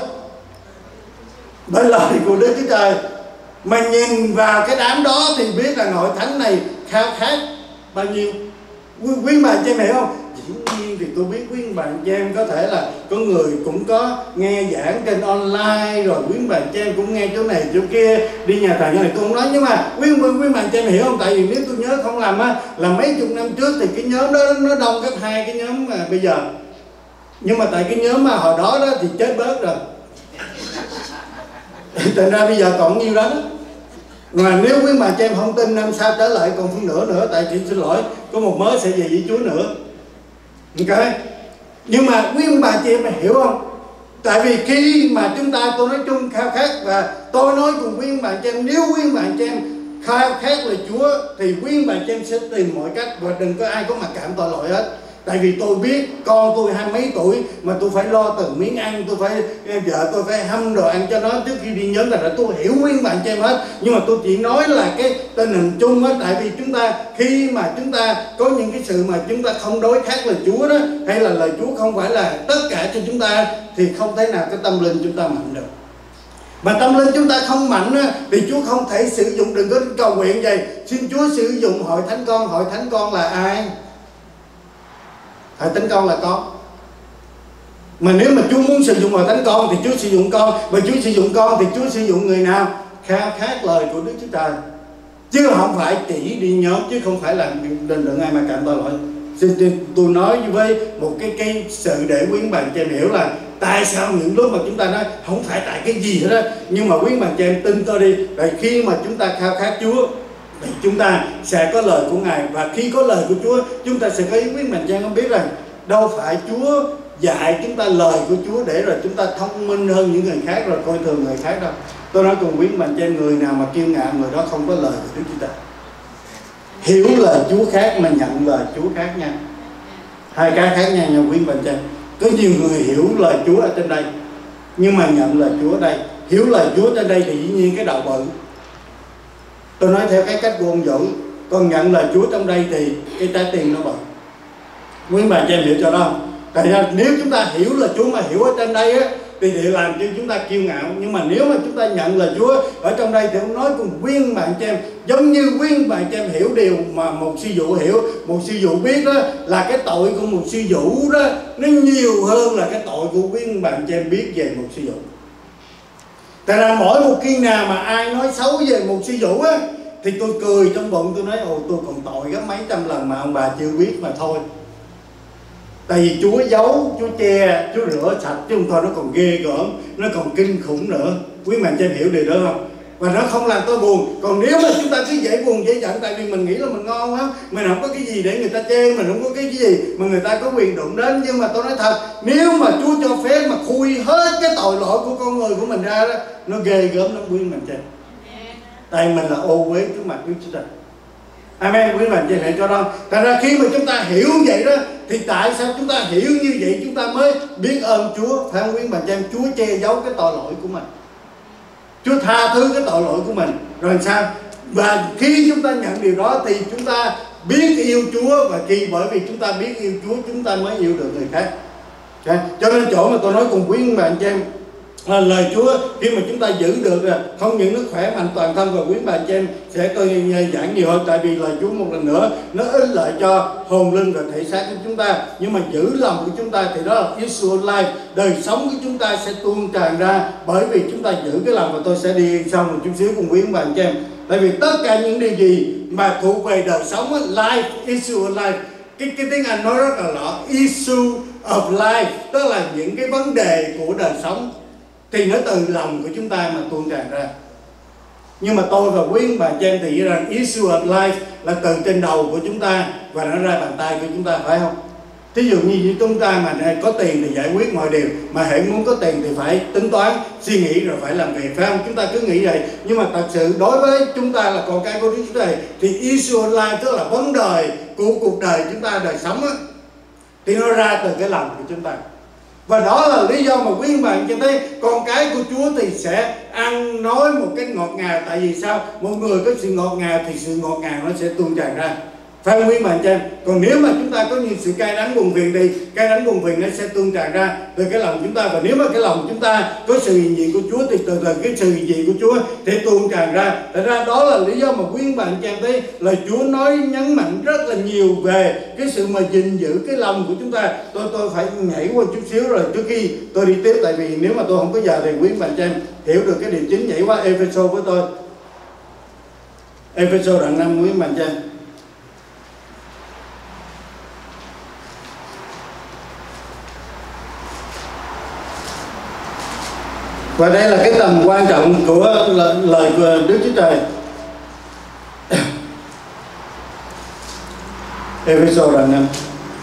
bởi lời của Đức Chúa Trời, mà nhìn vào cái đám đó thì biết là hội thánh này khao khát bao nhiêu. Quý, quý bạn cho em hiểu không? Dĩ nhiên thì tôi biết quý bạn cho em có thể là có người cũng có nghe giảng trên online, rồi quý bạn cho em cũng nghe chỗ này chỗ kia, đi nhà thờ như này tôi không nói. Nhưng mà quý, quý, quý bạn cho em hiểu không? Tại vì nếu tôi nhớ không lầm á, là mấy chục năm trước thì cái nhóm đó nó đông gấp hai cái nhóm mà bây giờ. Nhưng mà tại cái nhóm mà hồi đó đó thì chết bớt rồi. Thành ra bây giờ còn nhiêu đó. Mà nếu quý bà cho em không tin, năm sau trở lại còn phân nửa nữa. Tại chị xin lỗi, có một mớ sẽ về với Chúa nữa. Ok. Nhưng mà quý bà chị em hiểu không? Tại vì khi mà chúng ta, tôi nói chung khao khát, và tôi nói cùng quý bà chị em, nếu quý bà chị em khao khát lời Chúa thì quý bà chị em sẽ tìm mọi cách, và đừng có ai có mặc cảm tội lỗi hết. Tại vì tôi biết con tôi hai mấy tuổi mà tôi phải lo từng miếng ăn, tôi phải vợ tôi phải hâm đồ ăn cho nó trước khi đi nhớ là tôi hiểu nguyên bạn cho em hết. Nhưng mà tôi chỉ nói là cái tình hình chung á. Tại vì chúng ta khi mà chúng ta có những cái sự mà chúng ta không đối khác lời Chúa đó, hay là lời Chúa không phải là tất cả cho chúng ta, thì không thể nào cái tâm linh chúng ta mạnh được. Mà tâm linh chúng ta không mạnh á, thì Chúa không thể sử dụng. Đừng có cầu nguyện vậy, xin Chúa sử dụng hội thánh con. Hội thánh con là ai? Hội thánh con là con. Mà nếu mà Chúa muốn sử dụng hội thánh con thì Chúa sử dụng con. Và Chúa sử dụng con thì Chúa sử dụng người nào? Khao khát lời của Đức Chúa Trời, chứ không phải chỉ đi nhóm, chứ không phải là đừng đừng ai mà cạnh tôi lỗi. Xin tôi nói với một cái cái sự để quý bạn cho em hiểu là tại sao những lúc mà chúng ta nói không phải tại cái gì hết đó. Nhưng mà quý bạn cho em tin tôi đi, vậy khi mà chúng ta khao khát Chúa thì chúng ta sẽ có lời của Ngài. Và khi có lời của Chúa, chúng ta sẽ có ý. Quý bạn cho em không biết rằng đâu phải Chúa dạy chúng ta lời của Chúa để rồi chúng ta thông minh hơn những người khác rồi coi thường người khác đâu. Tôi nói cùng quý bạn cho em, người nào mà kiêu ngạo, người đó không có lời của Đức Chúa Trời. Hiểu lời Chúa khác mà nhận lời Chúa khác nha, hai cái khác nhau nha quý bạn cho em. Có nhiều người hiểu lời Chúa ở trên đây nhưng mà nhận lời Chúa ở đây. Hiểu lời Chúa trên đây thì dĩ nhiên cái đầu bự. Tôi nói theo cái cách của ông Vũ. Còn nhận lời Chúa trong đây thì cái trái tim nó bự. Quý bà cho em hiểu cho đó. Tại ra nếu chúng ta hiểu lời Chúa mà hiểu ở trên đây á, thì để làm cho chúng ta kiêu ngạo. Nhưng mà nếu mà chúng ta nhận lời Chúa ở trong đây thì ông nói cùng quyên bạn cho em, giống như quyên bạn cho em hiểu điều mà một sư Vũ hiểu. Một sư Vũ biết đó là cái tội của một sư Vũ đó nó nhiều hơn là cái tội của quyên bạn cho em biết về một sư Vũ. Tại ra mỗi một khi nào mà ai nói xấu về một sư Vũ á, thì tôi cười trong bụng, tôi nói ồ tôi còn tội gấp mấy trăm lần mà ông bà chưa biết mà thôi. Tại vì Chúa giấu, Chúa che, Chúa rửa sạch, chứ không thôi nó còn ghê gớm, nó còn kinh khủng nữa. Quý bạn cho em hiểu điều đó không? Và nó không làm tôi buồn. Còn nếu mà chúng ta cứ dễ buồn dễ giận, tại vì mình nghĩ là mình ngon lắm, mình không có cái gì để người ta chê, mình không có cái gì mà người ta có quyền đụng đến. Nhưng mà tôi nói thật, nếu mà Chúa cho phép mà khui hết cái tội lỗi của con người của mình ra đó, nó ghê gớm lắm quý bạn cho em. Tại mình là ô uế trước mặt Đức Chúa Trời. Amen. Quý bạn cho em cho đó. Thành ra khi mà chúng ta hiểu vậy đó, thì tại sao chúng ta hiểu như vậy chúng ta mới biết ơn Chúa, phải không quý bạn cho em? Chúa che giấu cái tội lỗi của mình, Chúa tha thứ cái tội lỗi của mình. Rồi sao? Và khi chúng ta nhận điều đó thì chúng ta biết yêu Chúa. Và khi bởi vì chúng ta biết yêu Chúa, chúng ta mới yêu được người khác. Okay. Cho nên chỗ mà tôi nói cùng quý bạn cho em, à, lời Chúa khi mà chúng ta giữ được rồi, không những nó khỏe mạnh toàn thân. Và quý bà chị em sẽ tôi giảng nhiều hơn, tại vì lời Chúa một lần nữa nó ích lợi cho hồn linh và thể xác của chúng ta. Nhưng mà giữ lòng của chúng ta thì đó là issue of life. Đời sống của chúng ta sẽ tuôn tràn ra bởi vì chúng ta giữ cái lòng. Và tôi sẽ đi sau một chút xíu cùng quý bà chị em. Tại vì tất cả những điều gì mà thuộc về đời sống, life, issue of life, cái, cái tiếng Anh nói rất là rõ, issue of life, tức là những cái vấn đề của đời sống, thì nó từ lòng của chúng ta mà tuôn tràn ra. Nhưng mà tôi và quý bà chị em thì nghĩ rằng issue of life là từ trên đầu của chúng ta và nó ra bàn tay của chúng ta, phải không? Thí dụ như chúng ta mà có tiền thì giải quyết mọi điều, mà hễ muốn có tiền thì phải tính toán, suy nghĩ rồi phải làm việc, phải không? Chúng ta cứ nghĩ vậy. Nhưng mà thật sự đối với chúng ta là con cái của Đức Chúa Trời thì issue of life, tức là vấn đề của cuộc đời chúng ta, đời sống á, thì nó ra từ cái lòng của chúng ta. Và đó là lý do mà quý bạn cho thấy con cái của Chúa thì sẽ ăn nói một cái ngọt ngào. Tại vì sao? Một người có sự ngọt ngào thì sự ngọt ngào nó sẽ tuôn tràn ra, phải không quý bạn cho em? Còn nếu mà chúng ta có nhiều sự cay đắng buồn phiền thì cay đắng buồn phiền nó sẽ tuôn tràn ra từ cái lòng chúng ta. Và nếu mà cái lòng chúng ta có sự hiện diện của Chúa thì từ từ cái sự hiện diện của Chúa thì tuôn tràn ra. Thật ra đó là lý do mà quý bạn cho em thấy lời Chúa nói nhấn mạnh rất là nhiều về cái sự mà gìn giữ cái lòng của chúng ta. Tôi tôi phải nhảy qua chút xíu rồi trước khi tôi đi tiếp, tại vì nếu mà tôi không có giờ thì quý bạn cho em hiểu được cái điều chính. Nhảy qua Ê-phê-sô với tôi, Ê-phê-sô đoạn năm quý bạn cho em. Và đây là cái tầm quan trọng của lời của Đức Chúa Trời. Ê-phê-sô đoạn năm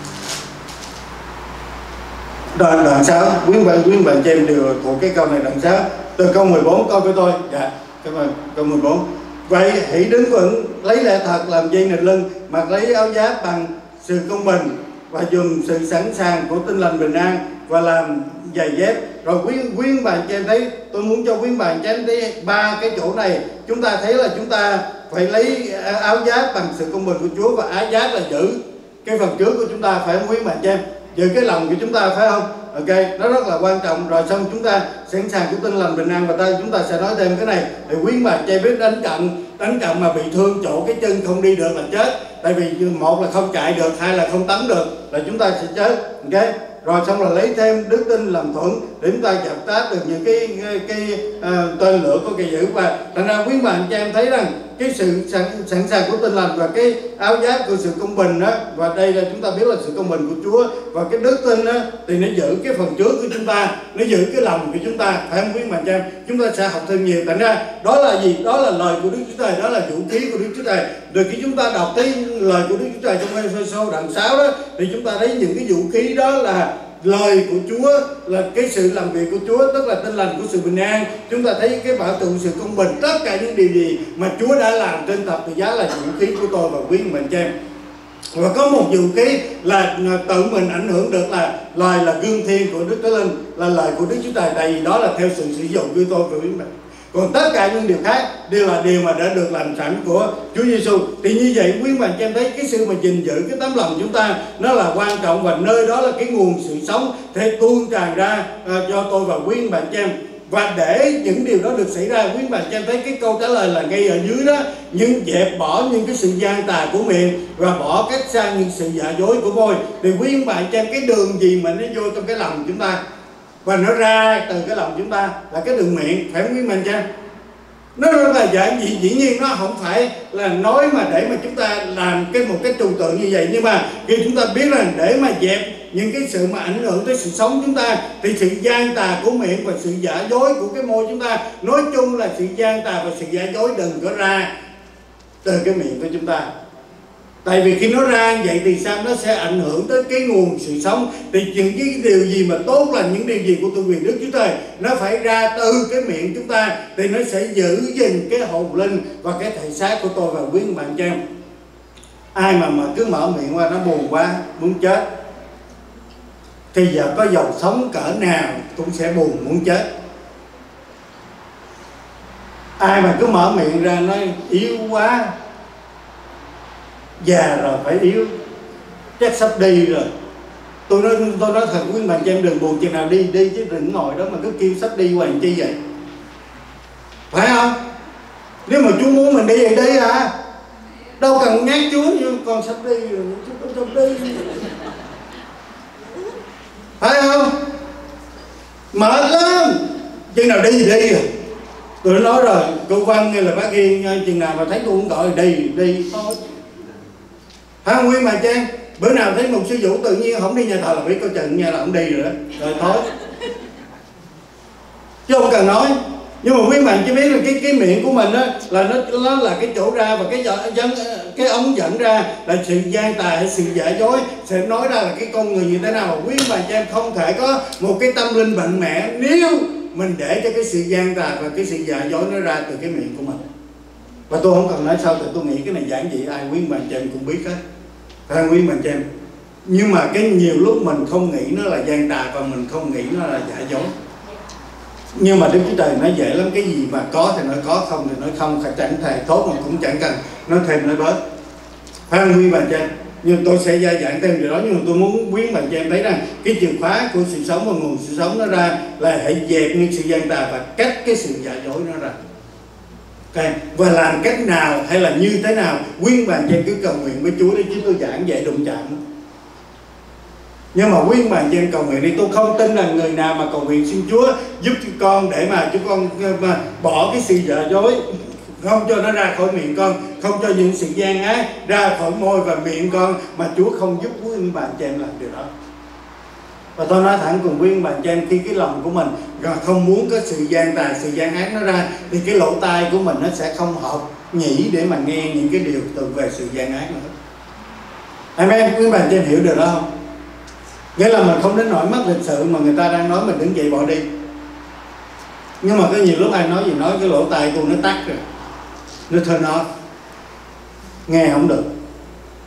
đoạn đoạn sáu, quý bạn quý bạn cho em đều thuộc cái câu này, đoạn sáu từ câu mười bốn câu của tôi. Dạ, cảm ơn. Câu mười bốn. Vậy hãy đứng vững, lấy lẽ thật làm dây nịt lưng, mặc lấy áo giáp bằng sự công bình, và dùng sự sẵn sàng của Tin Lành Bình An và làm giày dép. Rồi quý quý bạn cho em thấy, tôi muốn cho quý bạn cho em thấy ba cái chỗ này chúng ta thấy là chúng ta phải lấy áo giáp bằng sự công bình của Chúa, và áo giáp là giữ cái phần trước của chúng ta, phải không quý bạn cho em? Giữ cái lòng của chúng ta, phải không? Ok, nó rất là quan trọng. Rồi xong chúng ta sẵn sàng của Tin Lành Bình An, và ta chúng ta sẽ nói thêm cái này. Thì quý bạn cho em biết đánh trận, đánh trận mà bị thương chỗ cái chân không đi được là chết. Tại vì một là không chạy được, hai là không tắm được, là chúng ta sẽ chết. Ok. Rồi xong là lấy thêm đức tin làm thuận để chúng ta dập tắt được những cái cái, cái uh, tên lửa của cây dữ. Và thành ra quý bạn cho em thấy rằng cái sự sẵn, sẵn sàng của Tin Lành và cái áo giáp của sự công bình đó, và đây là chúng ta biết là sự công bình của Chúa, và cái đức tin đó thì nó giữ cái phần trước của chúng ta, nó giữ cái lòng của chúng ta, phải không quý bạn cho em? Chúng ta sẽ học thêm nhiều. Thành ra đó là gì? Đó là lời của Đức Chúa Trời, đó là vũ khí của Đức Chúa Trời. Rồi khi chúng ta đọc cái lời của Đức Chúa Trời trong Ê-phê-sô đoạn sáu đó, thì chúng ta thấy những cái vũ khí đó là lời của Chúa, là cái sự làm việc của Chúa, tức là Tin Lành của sự bình an. Chúng ta thấy cái bảo trụ sự công bình, tất cả những điều gì mà Chúa đã làm trên thập tự giá là vũ khí của tôi và quý mình cho em. Và có một vũ khí là tự mình ảnh hưởng được, là lời là gương thiên của Đức Thánh Linh, là lời của Đức Chúa Trời, tại vì đó là theo sự sử dụng của tôi và quý mình. Còn tất cả những điều khác đều là điều mà đã được làm sẵn của Chúa Giêsu. Thì như vậy quý bạn cho em thấy cái sự mà gìn giữ cái tấm lòng chúng ta nó là quan trọng, và nơi đó là cái nguồn sự sống thể tuôn tràn ra uh, cho tôi và quý bạn cho em. Và để những điều đó được xảy ra, quý bạn cho em thấy cái câu trả lời là ngay ở dưới đó: nhưng dẹp bỏ những cái sự gian tà của miệng và bỏ cách xa những sự giả dối của môi. Thì quý bạn cho em cái đường gì mà nó vô trong cái lòng chúng ta và nó ra từ cái lòng chúng ta là cái đường miệng, phải không quý bạn cho em? Nó rất là giản dị, dĩ nhiên nó không phải là nói mà để mà chúng ta làm cái một cái trừu tượng như vậy, nhưng mà khi chúng ta biết rằng để mà dẹp những cái sự mà ảnh hưởng tới sự sống chúng ta, thì sự gian tà của miệng và sự giả dối của cái môi chúng ta, nói chung là sự gian tà và sự giả dối đừng có ra từ cái miệng của chúng ta. Tại vì khi nó ra vậy thì sao? Nó sẽ ảnh hưởng tới cái nguồn sự sống. Thì những cái điều gì mà tốt, là những điều gì của tôi quyền Đức Chúa Trời, nó phải ra từ cái miệng chúng ta, thì nó sẽ giữ gìn cái hồn linh và cái thể xác của tôi và quý bạn cho em. Ai mà mà cứ mở miệng qua nó buồn quá, muốn chết, thì giờ có giàu sống cỡ nào cũng sẽ buồn muốn chết. Ai mà cứ mở miệng ra nói yếu quá, già rồi phải yếu, chắc sắp đi rồi. Tôi nói tôi nói thật quý bạn cho em, đừng buồn, chừng nào đi đi chứ đừng ngồi đó mà cứ kêu sắp đi hoàng chi vậy, phải không? Nếu mà Chúa muốn mình đi vậy đi à, đâu cần nhắc Chúa như con sắp đi rồi, Chúa con sắp đi, phải không? Mệt lắm, chừng nào đi thì đi rồi. Tôi nói rồi, cô Văn hay là bác Ghi, chừng nào mà thấy tôi cũng gọi đi đi thôi. Phải không quý bà cho em? Bữa nào thấy một sư Vũ tự nhiên không đi nhà thờ là biết có chừng nha, là không đi rồi đó, rồi thôi. Chứ không cần nói. Nhưng mà quý bạn chỉ biết là cái cái miệng của mình á, là nó nó là cái chỗ ra, và cái dẫn cái ống dẫn ra là sự gian tà hay sự giả dối sẽ nói ra là cái con người như thế nào. Mà quý bạn cho em không thể có một cái tâm linh mạnh mẽ nếu mình để cho cái sự gian tà và cái sự giả dối nó ra từ cái miệng của mình. Và tôi không cần nói sao, thì tôi nghĩ cái này giản dị ai quý bạn cho em cũng biết hết, phải quý bạn cho em. Nhưng mà cái nhiều lúc mình không nghĩ nó là gian tà và mình không nghĩ nó là giả dối. Nhưng mà Đức Chúa Trời nói dễ lắm, cái gì mà có thì nói có, không thì nói không, chẳng thề thốt mà cũng chẳng cần nói thêm nói bớt, phải không quý bạn cho em? Nhưng tôi sẽ gia giảng thêm điều đó, nhưng mà tôi muốn quý bạn cho em thấy rằng cái chìa khóa của sự sống và nguồn sự sống nó ra là hãy dẹp những sự gian tà và cắt cái sự giả dối nó ra. Okay. Và làm cách nào hay là như thế nào, quý bạn cho em cứ cầu nguyện với Chúa đi, chứ tôi giảng dễ đụng chạm. Nhưng mà quý bạn cho em cầu nguyện đi, tôi không tin là người nào mà cầu nguyện xin Chúa giúp cho con để mà cho con mà bỏ cái sự giả dối, không cho nó ra khỏi miệng con, không cho những sự gian ác ra khỏi môi và miệng con, mà Chúa không giúp quý bạn cho em làm điều đó. Và tôi nói thẳng cùng quý bạn cho em, khi cái lòng của mình không muốn có sự gian tà, sự gian ác nó ra, thì cái lỗ tai của mình nó sẽ không hợp nhĩ để mà nghe những cái điều từ về sự gian ác nữa. Amen, quý bạn cho em hiểu được đó không? Nghĩa là mình không đến nỗi mất lịch sự mà người ta đang nói mình đứng dậy bỏ đi. Nhưng mà có nhiều lúc ai nói gì nói, cái lỗ tai tôi nó tắt rồi, nó turn off, nghe không được.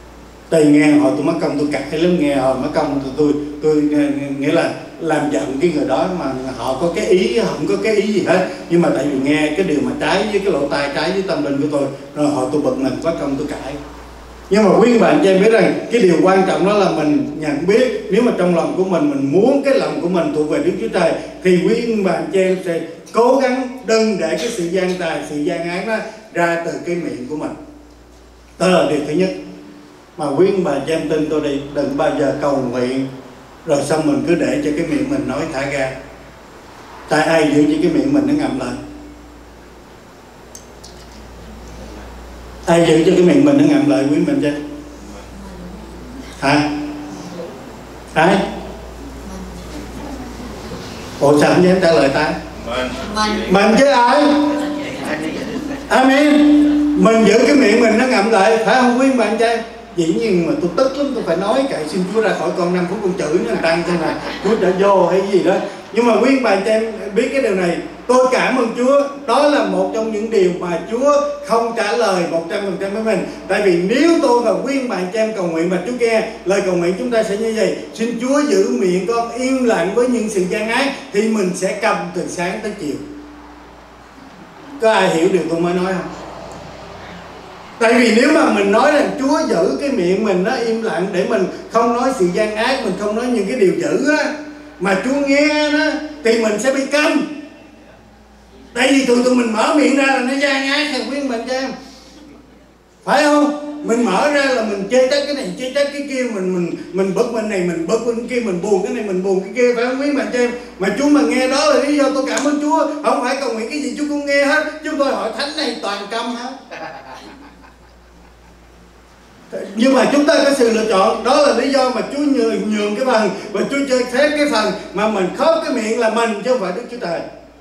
Tại nghe hồi tôi mất công tôi cặt cái lớp nghe hồi mất công tôi tôi, tôi nghĩa là làm giận cái người đó mà họ có cái ý, không có cái ý gì hết, nhưng mà tại vì nghe cái điều mà trái với cái lỗ tai, trái với tâm linh của tôi, rồi họ tôi bực mình quá công tôi cãi. Nhưng mà quý bạn cho em biết rằng cái điều quan trọng đó là mình nhận biết, nếu mà trong lòng của mình mình muốn cái lòng của mình thuộc về Đức Chúa Trời thì quý bạn cho em sẽ cố gắng đừng để cái sự gian tài, sự gian ác đó ra từ cái miệng của mình. Đó là điều thứ nhất. Mà quý bà cho em tin tôi đi, đừng bao giờ cầu nguyện rồi xong mình cứ để cho cái miệng mình nói thả ga. Tại ai giữ cho cái miệng mình nó ngậm lại? Ai giữ cho cái miệng mình nó ngậm lại quý mình chứ? Hả? Ai? Ủa sao không dám trả lời ta? Mình. Mình chứ ai? Amen. Mình giữ cái miệng mình nó ngậm lại, phải không quý bạn trai? Dĩ nhiên mà tôi tức lắm, tôi phải nói cậy xin Chúa ra khỏi con năm phút con chửi nó tăng xem là Chúa đã vô hay gì đó. Nhưng mà quý bạn trai biết cái điều này, tôi cảm ơn Chúa. Đó là một trong những điều mà Chúa không trả lời một trăm phần trăm với mình. Tại vì nếu tôi và quý bạn trai cầu nguyện mà Chúa nghe lời cầu nguyện chúng ta sẽ như vậy: xin Chúa giữ miệng con im lặng với những sự gian ác, thì mình sẽ cầm từ sáng tới chiều. Có ai hiểu điều tôi mới nói không? Tại vì nếu mà mình nói rằng Chúa giữ cái miệng mình nó im lặng để mình không nói sự gian ác, mình không nói những cái điều dữ á, mà Chúa nghe đó thì mình sẽ bị câm. Tại vì tụi tụi mình mở miệng ra là nó gian ác hay quý bạn cho em, phải không? Mình mở ra là mình chê trách cái này, chê trách cái kia, mình mình mình bực bên này, mình bực bên kia, mình buồn cái này, mình buồn cái kia, phải không quý bạn cho em? Mà Chúa mà nghe đó là lý do tôi cảm ơn Chúa. Không phải cầu nguyện cái gì Chúa cũng nghe hết. Chúng tôi hỏi thánh này toàn câm hết. Nhưng mà chúng ta có sự lựa chọn. Đó là lý do mà Chúa nhường, nhường cái phần và Chúa chơi phép cái phần mà mình khóc cái miệng là mình, chứ không phải Đức Chúa Trời.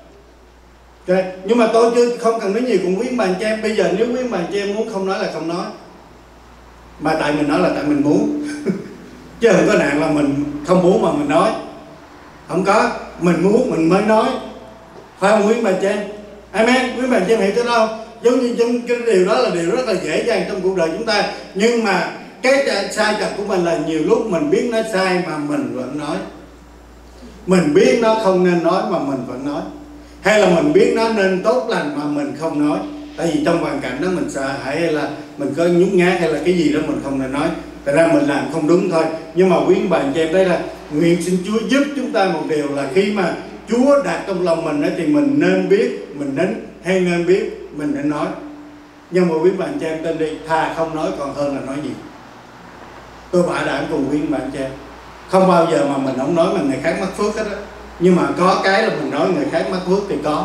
Okay. Nhưng mà tôi chưa không cần nói nhiều cùng quý bạn cho em. Bây giờ nếu quý bạn cho em muốn không nói là không nói, mà tại mình nói là tại mình muốn chứ không có nạn là mình không muốn mà mình nói. Không có, mình muốn mình mới nói, phải không quý bạn cho em? Amen. Quý bạn cho em hiểu thế đâu? Giống như trong cái điều đó là điều rất là dễ dàng trong cuộc đời chúng ta. Nhưng mà cái sai trật của mình là nhiều lúc mình biết nó sai mà mình vẫn nói. Mình biết nó không nên nói mà mình vẫn nói. Hay là mình biết nó nên tốt lành mà mình không nói. Tại vì trong hoàn cảnh đó mình sợ hãi, hay là mình có nhút nhát, hay là cái gì đó mình không nên nói. Tại ra mình làm không đúng thôi. Nhưng mà quý bạn cho em thấy là nguyện xin Chúa giúp chúng ta một điều là khi mà Chúa đặt trong lòng mình thì mình nên biết, mình nên hay nên biết mình nên nói. Nhưng mà quý bạn cho em tin đi, thà không nói còn hơn là nói gì. Tôi bảo đảm cùng quý bạn cho em, không bao giờ mà mình không nói mà người khác mắc phước hết á. Nhưng mà có cái là mình nói người khác mắc phước thì có,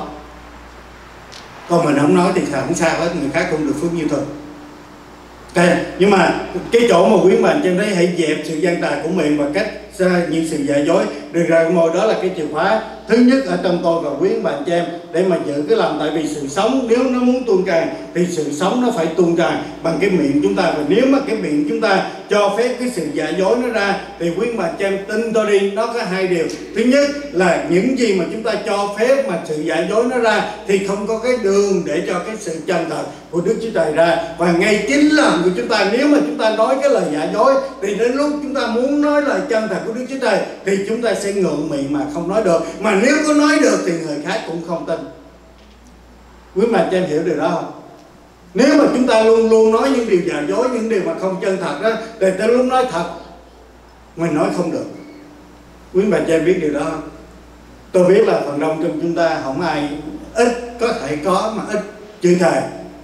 còn mình không nói thì không sao hết, người khác cũng được phước như thường. Okay. Nhưng mà cái chỗ mà quý bạn cho em thấy, hãy dẹp sự gian tài của miệng và cách những sự giả dối đừng ra môi. Đó là cái chìa khóa thứ nhất ở trong tôi và quý bạn cho em để mà giữ cái lòng. Tại vì sự sống nếu nó muốn tuôn tràn thì sự sống nó phải tuôn tràn bằng cái miệng chúng ta. Và nếu mà cái miệng chúng ta cho phép cái sự giả dối nó ra thì quý bạn cho em tin tôi đi, nó có hai điều. Thứ nhất là những gì mà chúng ta cho phép mà sự giả dối nó ra thì không có cái đường để cho cái sự chân thật của Đức Chúa Trời ra. Và ngay chính lòng của chúng ta, nếu mà chúng ta nói cái lời giả dối thì đến lúc chúng ta muốn nói lời chân thật của Đức Chúa Trời thì chúng ta sẽ ngượng miệng mà không nói được. Mà nếu có nói được thì người khác cũng không tin. Quý bạn cho em hiểu điều đó không? Nếu mà chúng ta luôn luôn nói những điều giả dối, những điều mà không chân thật đó, thì tới lúc nói thật mình nói không được. Quý bạn cho em biết điều đó không? Tôi biết là phần đông trong chúng ta không ai, ít có thể có mà ít chữ thề.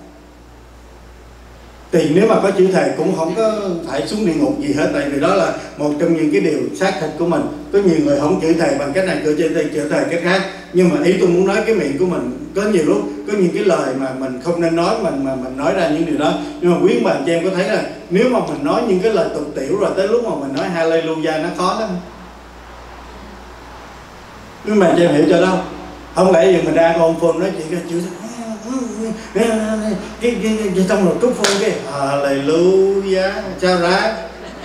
Thì nếu mà có chữ thề cũng không có phải xuống địa ngục gì hết. Tại vì đó là một trong những cái điều xác thịt của mình. Có nhiều người không chữ thề bằng cách này, chữ thề, chữ thề cách khác. Nhưng mà ý tôi muốn nói cái miệng của mình có nhiều lúc có những cái lời mà mình không nên nói, mình mà mình nói ra những điều đó. Nhưng mà quý bạn cho em có thấy là nếu mà mình nói những cái lời tục tiểu rồi tới lúc mà mình nói hallelujah nó khó lắm. Quý bạn cho em hiểu cho đâu? Không lẽ giờ mình ra con phone nói chuyện cái chữ cái, cái, cái, cái xong rồi cúp phone cái hallelujah sao ra,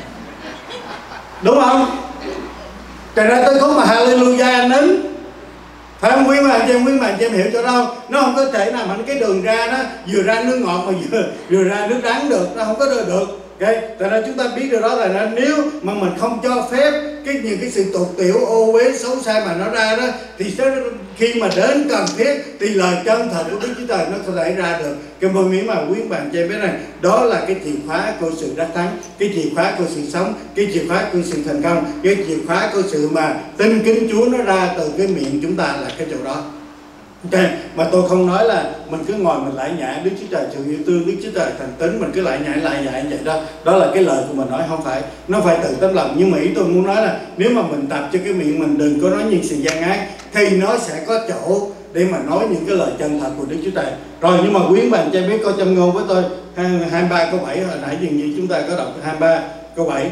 đúng không? Tại ra tới khúc mà hallelujah nín, phải không quý bạn cho em? Quý bạn cho em hiểu cho đâu? Nó không có thể nào mà cái đường ra nó vừa ra nước ngọt mà vừa vừa ra nước đắng được, nó không có được được. Okay. Tại ra chúng ta biết điều đó là nó, nếu mà mình không cho phép cái những cái sự tục tiểu ô uế xấu xa mà nó ra đó, thì sẽ, khi mà đến cần thiết thì lời chân thật của Đức Chúa Trời nó có thể ra được. Cái mơ miếng mà quý bạn cho em biết này, đó là cái chìa khóa của sự đắc thắng, cái chìa khóa của sự sống, cái chìa khóa của sự thành công, cái chìa khóa của sự mà tin kính Chúa nó ra từ cái miệng chúng ta là cái chỗ đó. Ok, mà tôi không nói là mình cứ ngồi mình lại nhảy Đức Chúa Trời sự yêu thương, Đức Chúa Trời thành tín, mình cứ lại nhảy lại nhảy vậy đó. Đó là cái lời của mình nói, không phải, nó phải từ tấm lòng. Nhưng mà ý tôi muốn nói là nếu mà mình tập cho cái miệng mình đừng có nói những sự gian ác, thì nó sẽ có chỗ để mà nói những cái lời chân thật của Đức Chúa Trời. Rồi, nhưng mà quý bạn cho biết có châm ngôn với tôi hai mươi ba câu bảy, hồi nãy dường như chúng ta có đọc hai mươi ba câu bảy.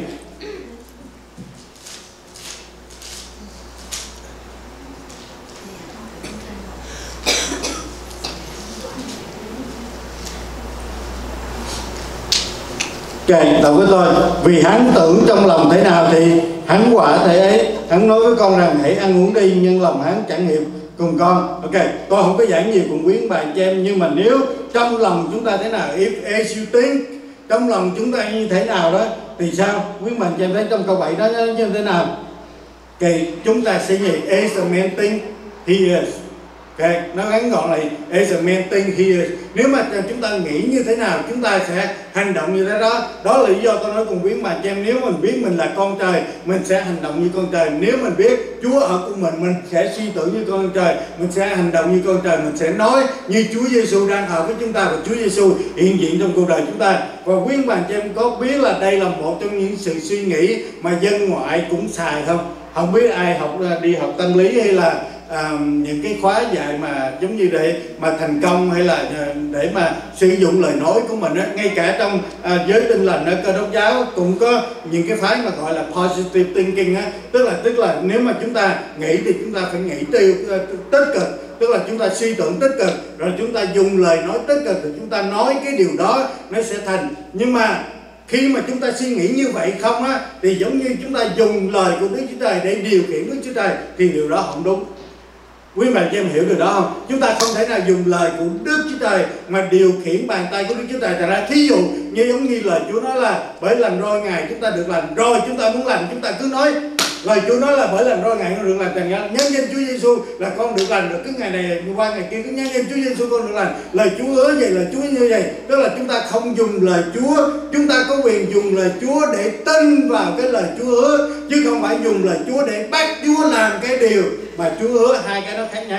Ok, đọc với tôi. Vì hắn tưởng trong lòng thế nào thì hắn quả thế ấy. Hắn nói với con rằng hãy ăn uống đi, nhưng lòng hắn chẳng hiệp cùng con. Ok, tôi không có giảng nhiều cùng quý bạn cho em, nhưng mà nếu trong lòng chúng ta thế nào, if as you think, trong lòng chúng ta như thế nào đó, thì sao? Quý bạn cho em thấy trong câu bảy đó như thế nào? Ok, chúng ta sẽ gì? As a man think, he is. Ok, nó ngắn gọn lại as a man think he is. Nếu mà chúng ta nghĩ như thế nào, chúng ta sẽ hành động như thế đó. Đó là lý do tôi nói cùng quý bà chị em, nếu mình biết mình là con trời, mình sẽ hành động như con trời. Nếu mình biết Chúa ở cùng mình, mình sẽ suy tưởng như con trời, mình sẽ hành động như con trời, mình sẽ nói như Chúa Giêsu đang ở với chúng ta, và Chúa Giêsu hiện diện trong cuộc đời chúng ta. Và quý bà chị em có biết là đây là một trong những sự suy nghĩ mà dân ngoại cũng xài không? Không biết ai học đi học tâm lý hay là À, những cái khóa dạy mà giống như để mà thành công, hay là để mà sử dụng lời nói của mình á, ngay cả trong à, giới Tin Lành ở Cơ Đốc giáo cũng có những cái phái mà gọi là positive thinking á, tức là tức là nếu mà chúng ta nghĩ thì chúng ta phải nghĩ tiêu tích cực, tức là chúng ta suy tưởng tích cực, rồi chúng ta dùng lời nói tích cực thì chúng ta nói cái điều đó nó sẽ thành. Nhưng mà khi mà chúng ta suy nghĩ như vậy không á, thì giống như chúng ta dùng lời của Đức Chúa Trời để điều khiển Đức Chúa Trời, thì điều đó không đúng. Quý bạn cho em hiểu điều đó không? Chúng ta không thể nào dùng lời của Đức Chúa Trời mà điều khiển bàn tay của Đức Chúa Trời. Thật ra thí dụ như giống như lời Chúa nói là bởi lành roi Ngài chúng ta được lành, rồi chúng ta muốn lành chúng ta cứ nói lời Chúa nói là bởi lành roi Ngài con được lành. Thành ra nhân danh Chúa Giêsu là con được lành, rồi cứ ngày này qua ngày kia cứ nhân danh Chúa Giêsu con được lành. Lời Chúa hứa vậy, lời Chúa như vậy. Tức là chúng ta không dùng lời Chúa, chúng ta có quyền dùng lời Chúa để tin vào cái lời Chúa hứa, chứ không phải dùng lời Chúa để bắt Chúa làm cái điều mà Chúa hứa. Hai cái đó khác nhau,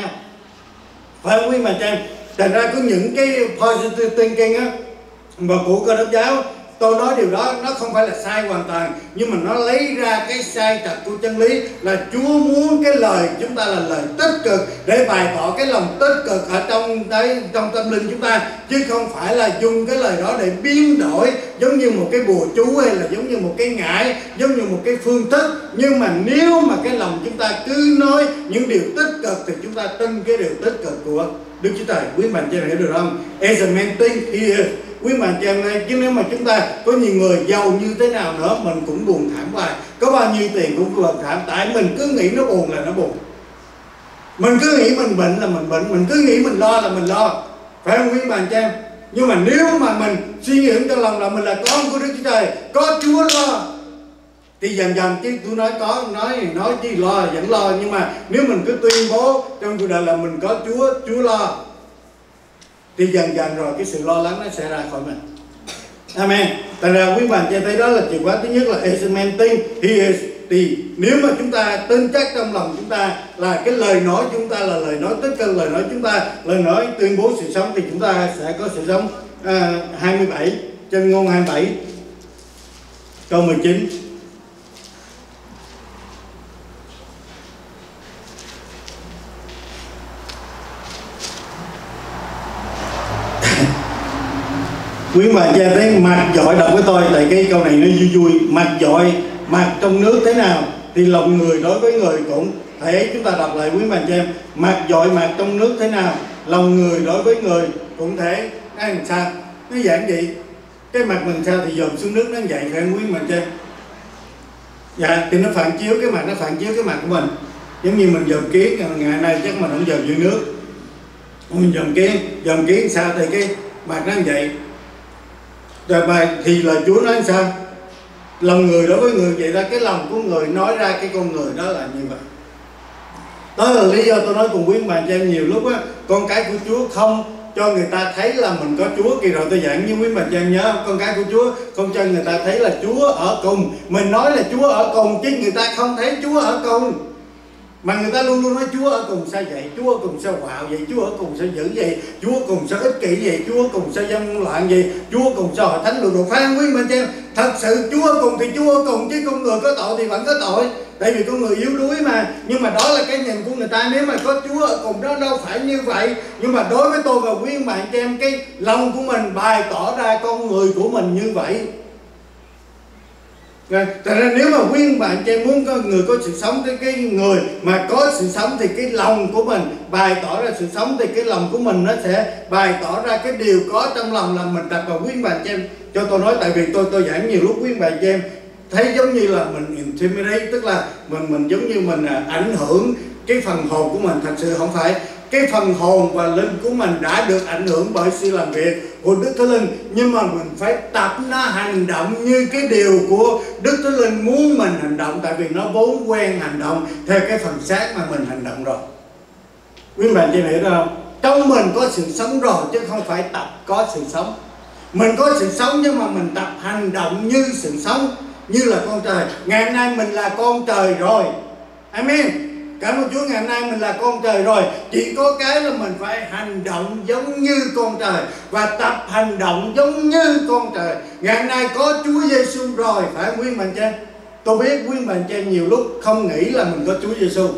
phải không quý mà cha em? Thành ra có những cái positive thinking á mà của Cơ Đốc giáo, tôi nói điều đó nó không phải là sai hoàn toàn, nhưng mà nó lấy ra cái sai trật của chân lý, là Chúa muốn cái lời chúng ta là lời tích cực để bày tỏ cái lòng tích cực ở trong cái trong tâm linh chúng ta, chứ không phải là dùng cái lời đó để biến đổi giống như một cái bùa chú, hay là giống như một cái ngải, giống như một cái phương thức. Nhưng mà nếu mà cái lòng chúng ta cứ nói những điều tích cực thì chúng ta tin cái điều tích cực của Đức Chúa Trời. Quý bạn cho hiểu được không? As a man think he is. Quý bạn cho em này, chứ nếu mà chúng ta có nhiều người giàu như thế nào nữa mình cũng buồn thảm hoài, có bao nhiêu tiền cũng buồn thảm, tại mình cứ nghĩ nó buồn là nó buồn, mình cứ nghĩ mình bệnh là mình bệnh, mình cứ nghĩ mình lo là mình lo, phải không quý bạn cho em? Nhưng mà nếu mà mình suy nghĩ trong lòng là mình là con của Đức Chúa Trời, có Chúa lo, thì dần dần chứ tôi nói có nói nói chứ lo vẫn lo. Nhưng mà nếu mình cứ tuyên bố trong cuộc đời là mình có Chúa, Chúa lo, thì dần dần rồi cái sự lo lắng nó sẽ ra khỏi mình. Amen. Thành ra quý bạn cho thấy đó là chìa khóa thứ nhất là as a man think he is. Thì nếu mà chúng ta tin chắc trong lòng chúng ta là cái lời nói chúng ta là lời nói tích cực, lời nói chúng ta lời nói tuyên bố sự sống, thì chúng ta sẽ có sự sống. À, hai mươi bảy Châm ngôn hai mươi bảy câu mười chín. Quý bà cha thấy mặt dội, đọc với tôi tại cái câu này nó vui vui. Mặt dội, mặt trong nước thế nào thì lòng người đối với người cũng thể. Chúng ta đọc lại quý bà cha em, mặt dội mặt trong nước thế nào, lòng người đối với người cũng thể. Nó làm sao? Nó dạng gì? Cái mặt mình sao thì dồn xuống nước nó vậy, phải không quý bà cha em? Dạ, thì nó phản chiếu cái mặt, nó phản chiếu cái mặt của mình. Giống như mình dòm kiến, ngày nay chắc mình không dòm dưới nước, mình dòm kiến, dòm kiến sao thì cái mặt nó như vậy. Rồi mà thì lời Chúa nói sao? Lòng người đối với người vậy ra, cái lòng của người nói ra cái con người đó là như vậy. Đó là lý do tôi nói cùng quý bạn cho em nhiều lúc á, con cái của Chúa không cho người ta thấy là mình có Chúa. Kỳ rồi tôi giảng với quý bạn cho em nhớ, con cái của Chúa không cho người ta thấy là Chúa ở cùng. Mình nói là Chúa ở cùng chứ người ta không thấy Chúa ở cùng. Mà người ta luôn luôn nói Chúa ở cùng sao vậy, Chúa ở cùng sao quạo vậy, Chúa ở cùng sao dữ vậy, Chúa ở cùng sao ích kỷ vậy, Chúa ở cùng sao dâm loạn vậy, Chúa ở cùng sao hội thánh được đột phá. Quý bạn cho em, thật sự Chúa ở cùng thì Chúa ở cùng, chứ con người có tội thì vẫn có tội. Tại vì con người yếu đuối mà. Nhưng mà đó là cái nhìn của người ta. Nếu mà có Chúa ở cùng đó đâu phải như vậy. Nhưng mà đối với tôi và quý bạn cho em, cái lòng của mình bày tỏ ra con người của mình như vậy. Tại ra nếu mà quý bạn cho em muốn có người có sự sống, thì cái người mà có sự sống thì cái lòng của mình bày tỏ ra sự sống, thì cái lòng của mình nó sẽ bày tỏ ra cái điều có trong lòng là mình đặt vào quý bạn cho em. Cho tôi nói, tại vì tôi tôi giảng nhiều lúc quý bạn cho em thấy giống như là mình intimidate, tức là mình mình giống như mình ảnh hưởng cái phần hồn của mình. Thật sự không phải. Cái phần hồn và linh của mình đã được ảnh hưởng bởi sự làm việc của Đức Thánh Linh, nhưng mà mình phải tập nó hành động như cái điều của Đức Thánh Linh muốn mình hành động, tại vì nó vốn quen hành động theo cái phần xác mà mình hành động rồi. Quý bạn chị hiểu không? Trong mình có sự sống rồi, chứ không phải tập có sự sống. Mình có sự sống nhưng mà mình tập hành động như sự sống, như là con trời. Ngày hôm nay mình là con trời rồi. Amen. Cảm ơn Chúa, ngày hôm nay mình là con trời rồi. Chỉ có cái là mình phải hành động giống như con trời và tập hành động giống như con trời. Ngày hôm nay có Chúa Giêsu rồi, phải không quý bạn chị em? Tôi biết quý bạn chị em nhiều lúc không nghĩ là mình có Chúa Giêsu.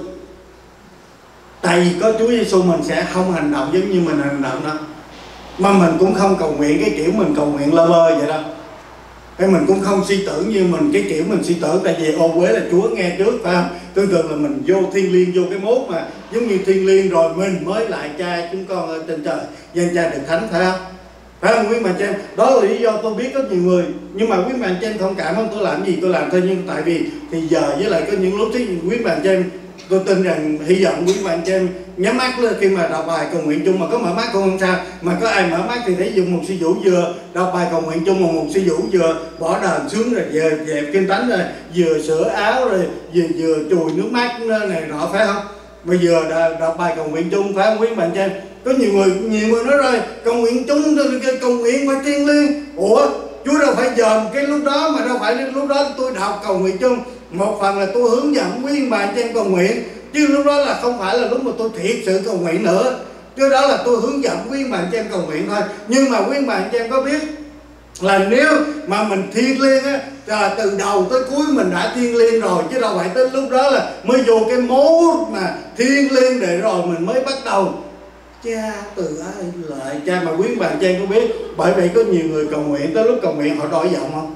Tại vì có Chúa Giêsu mình sẽ không hành động giống như mình hành động đâu. Mà mình cũng không cầu nguyện cái kiểu mình cầu nguyện lơ bơ vậy đâu. Cái mình cũng không suy tưởng như mình cái kiểu mình suy tưởng. Tại vì ô quế là Chúa nghe trước, phải không? Tương tự là mình vô thiên liêng, vô cái mốt mà giống như thiên liêng rồi mình mới lại cha chúng con ở trên trời, danh cha được thánh, phải không? Phải không quý bạn cho em? Đó là lý do tôi biết có nhiều người, nhưng mà quý bạn cho em thông cảm không? Tôi làm gì tôi làm thôi, nhưng tại vì thì giờ với lại có những lúc thì quý bạn cho em, tôi tin rằng hy vọng quý bạn cho em nhắm mắt lên khi mà đọc bài cầu nguyện chung, mà có mở mắt cũng không sao, mà có ai mở mắt thì thấy dùng một sư vũ vừa đọc bài cầu nguyện chung, một một sư vũ vừa bỏ đờn xuống rồi vừa dẹp kinh thánh rồi vừa sửa áo rồi vừa vừa chùi nước mắt này nọ, phải không? Mà vừa đọc bài cầu nguyện chung, phải không quý bạn cho em? Có nhiều người nhiều người nói rồi cầu nguyện chung cầu nguyện phải thiêng liêng. Ủa Chúa đâu phải dòm cái lúc đó, mà đâu phải lúc đó tôi đọc cầu nguyện chung. Một phần là tôi hướng dẫn quý bạn cho em cầu nguyện, chứ lúc đó là không phải là lúc mà tôi thiệt sự cầu nguyện nữa. Chứ đó là tôi hướng dẫn quý bạn cho em cầu nguyện thôi. Nhưng mà quý bạn cho em có biết là nếu mà mình thiêng liêng á, là từ đầu tới cuối mình đã thiêng liêng rồi, chứ đâu phải tới lúc đó là mới vô cái mố mà thiêng liêng để rồi mình mới bắt đầu cha từ ai lại cha. Mà quý bạn cho em có biết, bởi vậy có nhiều người cầu nguyện tới lúc cầu nguyện họ đổi giọng không?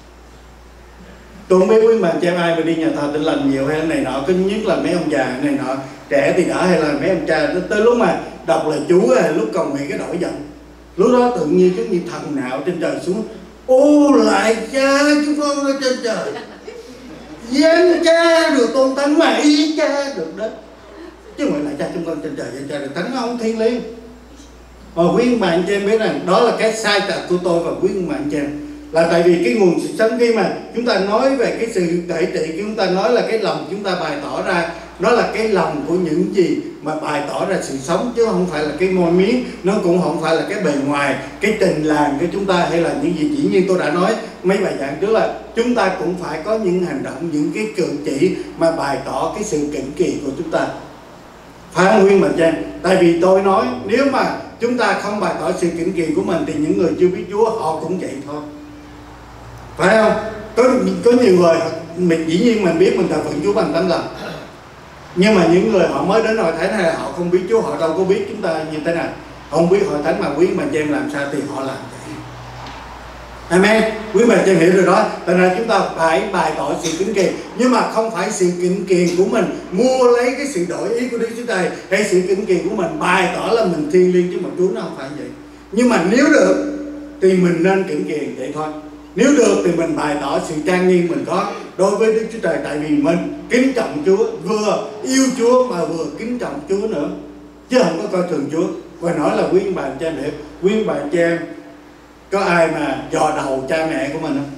Tôi không biết quý bạn cho em ai mà đi nhà thờ Tin Lành nhiều hay này nọ, cứ nhất là mấy ông già này nọ, trẻ thì đỡ, hay là mấy ông cha tới lúc mà đọc lời Chúa hay lúc cầu nguyện cái đổi giọng. Lúc đó tự nhiên giống như thần nào trên trời xuống: ô lại cha chúng con ở trên trời, danh cha được tôn thánh mà ý cha được đến. Chứ không phải là cha chúng con trên trời, danh cha được thánh, nó không thiên liêng. Mà quý bạn cho em biết rằng đó là cái sai trật của tôi và quý bạn cho em, là tại vì cái nguồn sự sống, khi mà chúng ta nói về cái sự cải trị, chúng ta nói là cái lòng chúng ta bày tỏ ra, nó là cái lòng của những gì mà bày tỏ ra sự sống, chứ không phải là cái môi miếng, nó cũng không phải là cái bề ngoài, cái trình làng của chúng ta, hay là những gì. Chỉ như tôi đã nói mấy bài giảng trước là chúng ta cũng phải có những hành động, những cái cử chỉ mà bày tỏ cái sự kính kỳ của chúng ta, phải không Nguyên Mạnh Trang? Tại vì tôi nói nếu mà chúng ta không bày tỏ sự kính kỳ của mình thì những người chưa biết Chúa họ cũng vậy thôi, phải không? Có, có nhiều người mình dĩ nhiên mình biết mình thờ phượng Chúa bằng tấm lòng, nhưng mà những người họ mới đến hội thánh hay là họ không biết Chúa, họ đâu có biết chúng ta như thế nào. Không biết hội thánh mà quý bà chị em làm sao thì họ làm vậy. Amen. Quý bà chị em hiểu rồi đó. Tại nên chúng ta phải bày tỏ sự kính kỳ, nhưng mà không phải sự kính kỳ của mình mua lấy cái sự đổi ý của Đức Chúa Trời, hay sự kính kỳ của mình bày tỏ là mình thiêng liêng, chứ mà Chúa nó không phải vậy. Nhưng mà nếu được thì mình nên kính kỳ vậy thôi. Nếu được thì mình bày tỏ sự trang nghiêm mình có đối với Đức Chúa Trời, tại vì mình kính trọng Chúa, vừa yêu Chúa mà vừa kính trọng Chúa nữa, chứ không có coi thường Chúa. Và nói là quý bà chị em hiểu, quý bà chị em Có ai mà dò đầu cha mẹ của mình không?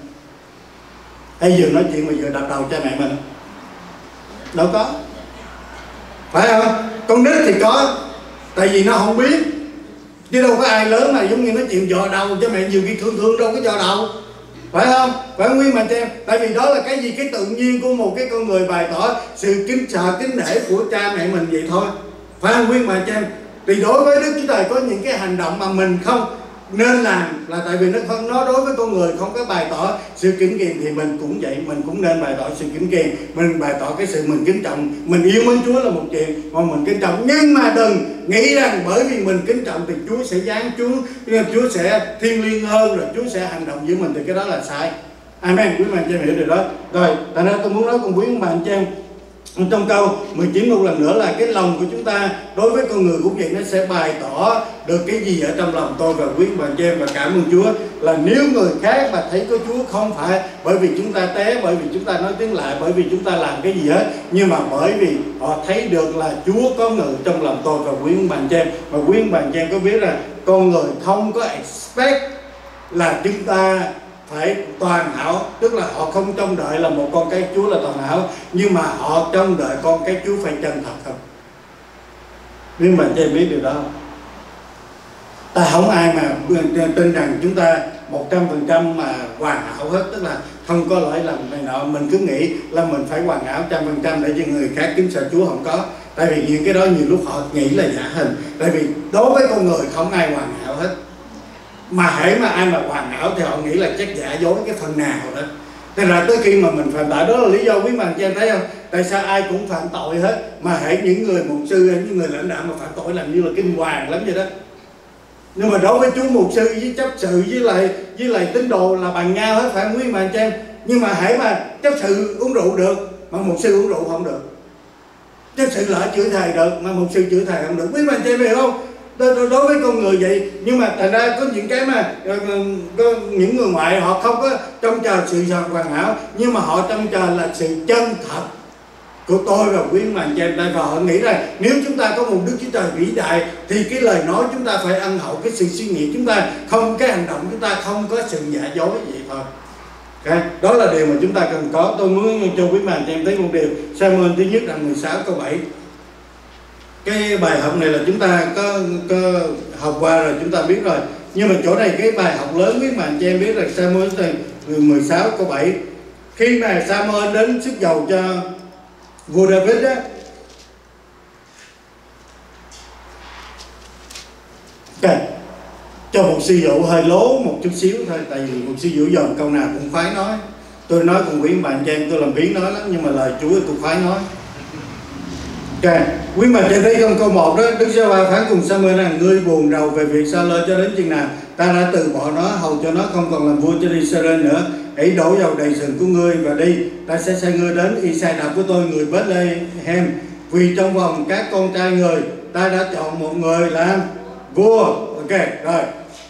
Hay vừa nói chuyện mà vừa đập đầu cha mẹ mình không? Đâu có. Phải không? Con nít thì có, tại vì nó không biết. Chứ đâu có ai lớn mà giống như nói chuyện dò đầu cha mẹ, nhiều khi thương thương đâu có dò đầu. Phải không? Phải không quý mà cha em? Tại vì đó là cái gì? Cái tự nhiên của một cái con người bày tỏ sự kính sợ, kính nể của cha mẹ mình vậy thôi. Phải không quý mà cha em? Thì đối với Đức Chúa Trời có những cái hành động mà mình không nên làm, là tại vì nó không, nó đối với con người không có bày tỏ sự kính kiền, thì mình cũng vậy, mình cũng nên bày tỏ sự kính kiền, mình bày tỏ cái sự mình kính trọng. Mình yêu mến Chúa là một chuyện, mà mình kính trọng, nhưng mà đừng nghĩ rằng bởi vì mình kính trọng thì Chúa sẽ giáng, Chúa Chúa sẽ thiêng liêng hơn, rồi Chúa sẽ hành động với mình, thì cái đó là sai. Amen. Quý bạn chị em hiểu điều đó. Rồi, tại nên tôi muốn nói cùng quý bạn chị em trong câu mười chín một lần nữa là cái lòng của chúng ta đối với con người cũng vậy, nó sẽ bày tỏ được cái gì ở trong lòng tôi và quý bạn chị em. Và cảm ơn Chúa là nếu người khác mà thấy có Chúa không phải bởi vì chúng ta té, bởi vì chúng ta nói tiếng lạ, bởi vì chúng ta làm cái gì hết, nhưng mà bởi vì họ thấy được là Chúa có ngự trong lòng tôi và quý bạn chị em. Và quý bạn chị em có biết là con người không có expect là chúng ta phải toàn hảo, tức là họ không trông đợi là một con cái Chúa là toàn hảo, nhưng mà họ trông đợi con cái Chúa phải chân thật không? Nhưng mà chị biết điều đó không? Ta không ai mà tin rằng chúng ta một trăm phần trăm mà hoàn hảo hết, tức là không có lỗi lầm này nọ. Mình cứ nghĩ là mình phải hoàn hảo trăm phần trăm để cho người khác kính sợ Chúa, không có. Tại vì những cái đó nhiều lúc họ nghĩ là giả hình. Tại vì đối với con người không ai hoàn hảo hết. Mà hễ mà ai mà hoàn hảo thì họ nghĩ là chắc giả dối cái phần nào đó. Thế ra tới khi mà mình phạm tội, đó là lý do quý bạn chị em thấy không? Tại sao ai cũng phạm tội hết, mà hễ những người mục sư hay những người lãnh đạo mà phạm tội làm như là kinh hoàng lắm vậy đó. Nhưng mà đối với Chúa, mục sư với chấp sự với lại với lại tín đồ là bằng nhau hết, phải không quý bạn chị em? Nhưng mà hễ mà chấp sự uống rượu được mà mục sư uống rượu không được, chấp sự lại chửi thề được mà mục sư chửi thề không được. Quý bạn chị em hiểu không? Đối với con người vậy. Nhưng mà thành ra có những cái mà có những người ngoại họ không có trông chờ sự hoàn hảo, nhưng mà họ trông chờ là sự chân thật của tôi và quý bạn chị em. Và họ nghĩ rằng nếu chúng ta có một Đức Chúa Trời vĩ đại thì cái lời nói chúng ta phải ân hậu, cái sự suy nghĩ chúng ta không, cái hành động chúng ta không có sự giả dối vậy thôi. Okay. Đó là điều mà chúng ta cần có. Tôi muốn cho quý bạn chị em thấy một điều. Sa-muên thứ nhất là mười sáu câu bảy. Cái bài học này là chúng ta có, có học qua rồi, chúng ta biết rồi. Nhưng mà chỗ này cái bài học lớn quý bạn chị em biết là Sa-muên mười sáu câu bảy. Khi mà Sa-muên đến sức dầu cho vua David á, okay. Cho một sư dụ hơi lố một chút xíu thôi, tại vì một sư dụ dòm câu nào cũng khoái nói. Tôi nói cùng quý bạn chị em, tôi làm biến nói lắm, nhưng mà lời Chúa tôi khoái nói. Ok, quý bạn chị thấy trong câu một đó, Đức Giê-hô-va phán cùng Sa-muên rằng: ngươi buồn rầu về việc Sa-lơ cho đến chừng nào? Ta đã từ bỏ nó, hầu cho nó không còn làm vua cho Israel nữa. Hãy đổ dầu đầy sừng của ngươi và đi, ta sẽ sai ngươi đến Isai-đạp của tôi, người Beth-lehem. Vì trong vòng các con trai người, ta đã chọn một người làm vua. Ok, rồi.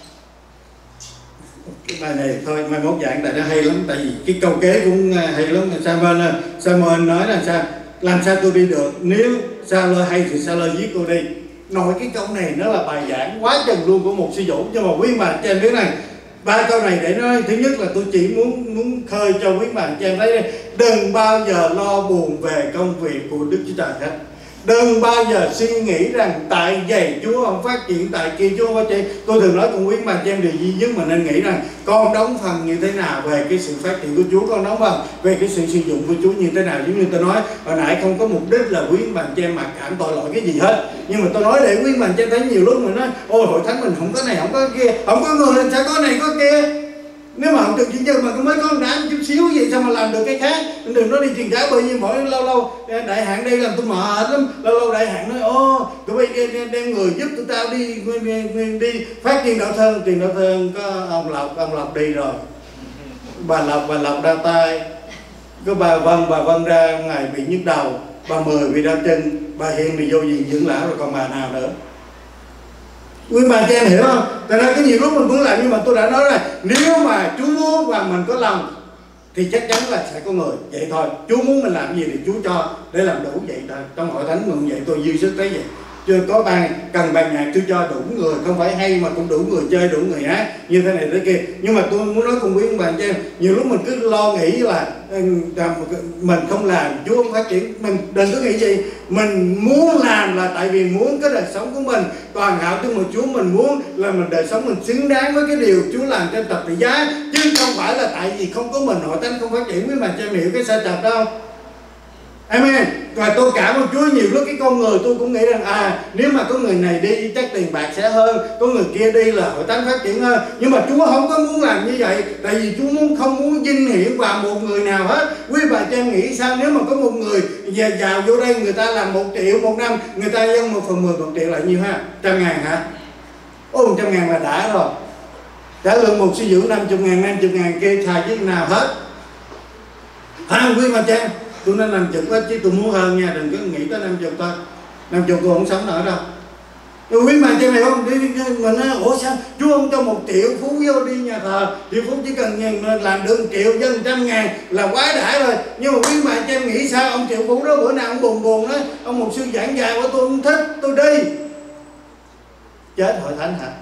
Cái bài này thôi, mai mốt giảng tại nó hay lắm, tại vì cái câu kế cũng hay lắm. Sa-muên, Sa-muên nói là sao? Làm sao tôi đi được? Nếu Sa-lơ hay thì Sa-lơ giết cô đi. Nói cái câu này nó là bài giảng quá chừng luôn của một sư dụ. Nhưng mà quý bạn cho em biết này, ba câu này để nói, thứ nhất là tôi chỉ muốn muốn khơi cho quý bạn cho em thấy đây, đừng bao giờ lo buồn về công việc của Đức Chúa Trời hết. Đừng bao giờ suy nghĩ rằng tại vậy Chúa không phát triển, tại kia Chúa không phát triển. Tôi thường nói cùng quý bạn cho em điều duy nhất mà nên nghĩ rằng con đóng phần như thế nào về cái sự phát triển của Chúa, con đóng phần về cái sự sử dụng của Chúa như thế nào. Giống như tôi nói hồi nãy, không có mục đích là quý bạn cho em mặc cảm tội lỗi cái gì hết, nhưng mà tôi nói để quý bạn cho em thấy nhiều lúc mình nói ôi hội thánh mình không có này không có kia, không có người nên sẽ có này có kia. Nếu mà không được chuyện chân mà có mới có một đám chút xíu gì sao mà làm được cái khác. Đừng nói đi truyền giáo, bởi vì mỗi lâu lâu đại hạn đây làm tôi mệt lắm. Lâu lâu đại hạn nói ô tụi bay đem, đem người giúp tụi tao đi đi, đi phát truyền đạo thân. Truyền đạo thân có ông Lộc, ông Lộc đi rồi, bà Lộc, bà Lộc đau tay, có bà Vân, bà Vân ra ngày bị nhức đầu, bà Mười bị đau chân, bà Hiền bị vô viện dưỡng lão, rồi còn bà nào nữa. Quý bạn cho em hiểu không? Tại ra cái nhiều lúc mình muốn làm, nhưng mà tôi đã nói rồi, nếu mà Chúa muốn và mình có lòng thì chắc chắn là sẽ có người. Vậy thôi, Chúa muốn mình làm gì thì Chúa cho để làm đủ vậy thôi. Trong hội thánh mình vậy tôi dư sức thấy vậy. chưa có ban cần ban nhạc tôi cho đủ người, không phải hay mà cũng đủ người chơi, đủ người hát như thế này thế kia. Nhưng mà tôi muốn nói cùng quý ông bà cho em, nhiều lúc mình cứ lo nghĩ là mình không làm Chúa không phát triển. Mình đừng có nghĩ gì, mình muốn làm là tại vì muốn cái đời sống của mình toàn hảo cho một Chúa, mình muốn là mình đời sống mình xứng đáng với cái điều Chúa làm trên thập tự giá, chứ không phải là tại vì không có mình hội thánh không phát triển. Quý bà cho em hiểu cái sai trật đâu. Amen. Và tôi cảm ơn Chúa, nhiều lúc cái con người tôi cũng nghĩ rằng à nếu mà có người này đi chắc tiền bạc sẽ hơn, có người kia đi là hội thánh phát triển hơn. Nhưng mà Chúa không có muốn làm như vậy, tại vì Chúa muốn không muốn vinh hiển vào một người nào hết. Quý bà cho em nghĩ sao nếu mà có một người về vào vô đây, người ta làm một triệu một năm, người ta dâng một phần mười một triệu là nhiêu ha? Trăm ngàn hả? Ồ, trăm ngàn là đã rồi. Trả lương một sư dưỡng năm mươi ngàn, năm mươi ngàn kia xài chứ nào hết. Hả quý bà cho em? Tôi nói năm chục quá chứ tôi muốn hơn nha, đừng có nghĩ tới năm chục thôi. Năm chục tôi không sống nổi đâu. Tôi quý bà cho này không? Đi, mình nói, ủa sao Chúa không cho một triệu phú vô đi nhà thờ, triệu phú chỉ cần làm được một triệu dân trăm ngàn là quá đã rồi. Nhưng mà quý bà cho em nghĩ sao? Ông triệu phú đó bữa nào ông buồn buồn đó, ông một sư giảng dài của tôi không thích, tôi đi. Chết hội thánh hả?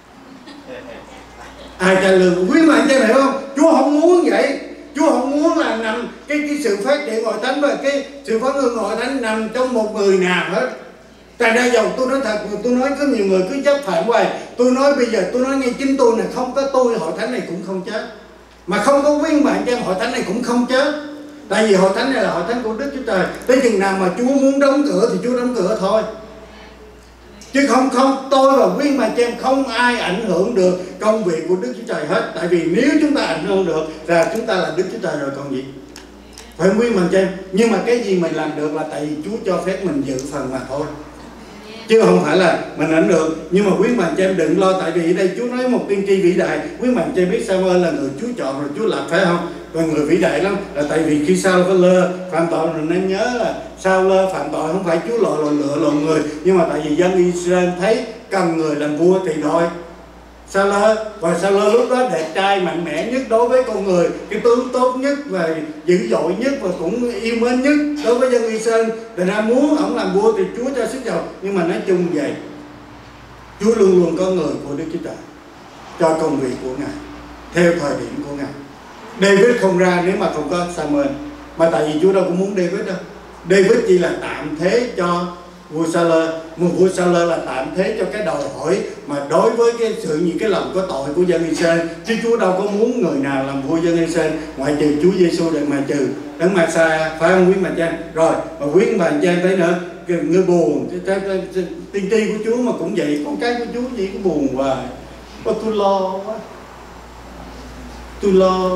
Ai trả lương? Quý bà cho này không? Chúa không muốn vậy. Chúa không muốn là nằm cái cái sự phát triển hội thánh và cái sự phát triển hội thánh nằm trong một người nào hết. Tại ra dầu tôi nói thật, tôi nói có nhiều người cứ chấp phạm hoài. Tôi nói bây giờ tôi nói ngay chính tôi này, không có tôi hội thánh này cũng không chết, mà không có quyên bạn cho em hội thánh này cũng không chết. Tại vì hội thánh này là hội thánh của Đức Chúa Trời. Tới chừng nào mà Chúa muốn đóng cửa thì Chúa đóng cửa thôi. Chứ không không tôi và quyên bà cho em không ai ảnh hưởng được công việc của Đức Chúa Trời hết. Tại vì nếu chúng ta ảnh hưởng được là chúng ta là Đức Chúa Trời rồi còn gì. Phải không quyên bà cho em? Nhưng mà cái gì mình làm được là tại vì Chúa cho phép mình dự phần mà thôi, chứ không phải là mình ảnh hưởng. Nhưng mà quý bà cho em đừng lo, tại vì ở đây Chúa nói một tiên tri vĩ đại. Quý bà cho em biết Sa-mơ-ơ là người Chúa chọn rồi Chúa lập, phải không? Và người vĩ đại lắm là tại vì khi Sa-lơ phạm tội rồi nên nhớ là Sa-lơ phạm tội không phải Chúa lội lội lựa lội người, nhưng mà tại vì dân Israel thấy cần người làm vua thì thôi Sa-lơ. Và Sa-lơ lúc đó đẹp trai mạnh mẽ nhất đối với con người, cái tướng tốt nhất và dữ dội nhất và cũng yêu mến nhất đối với dân Israel. Thành ra muốn ông làm vua thì Chúa cho sức giàu. Nhưng mà nói chung vậy, Chúa luôn luôn có người của Đức Chúa Trời cho công việc của Ngài theo thời điểm của Ngài. David không ra nếu mà không có Samuel, mà tại vì Chúa đâu có muốn David đâu. David chỉ là tạm thế cho vua Sa-lơ, một vua Sa-lơ là tạm thế cho cái đòi hỏi mà đối với cái sự những cái lòng có tội của dân Israel, chứ Chúa đâu có muốn người nào làm vua dân Israel ngoại trừ Chúa Giêsu để mà trừ đấng Ma-sa-ia, phải không quý bà cha? Rồi mà quý bà cha thấy nữa, người buồn tiên tri của Chúa mà cũng vậy, con cái của Chúa gì cũng buồn hoài. Ô, tôi lo quá, tôi lo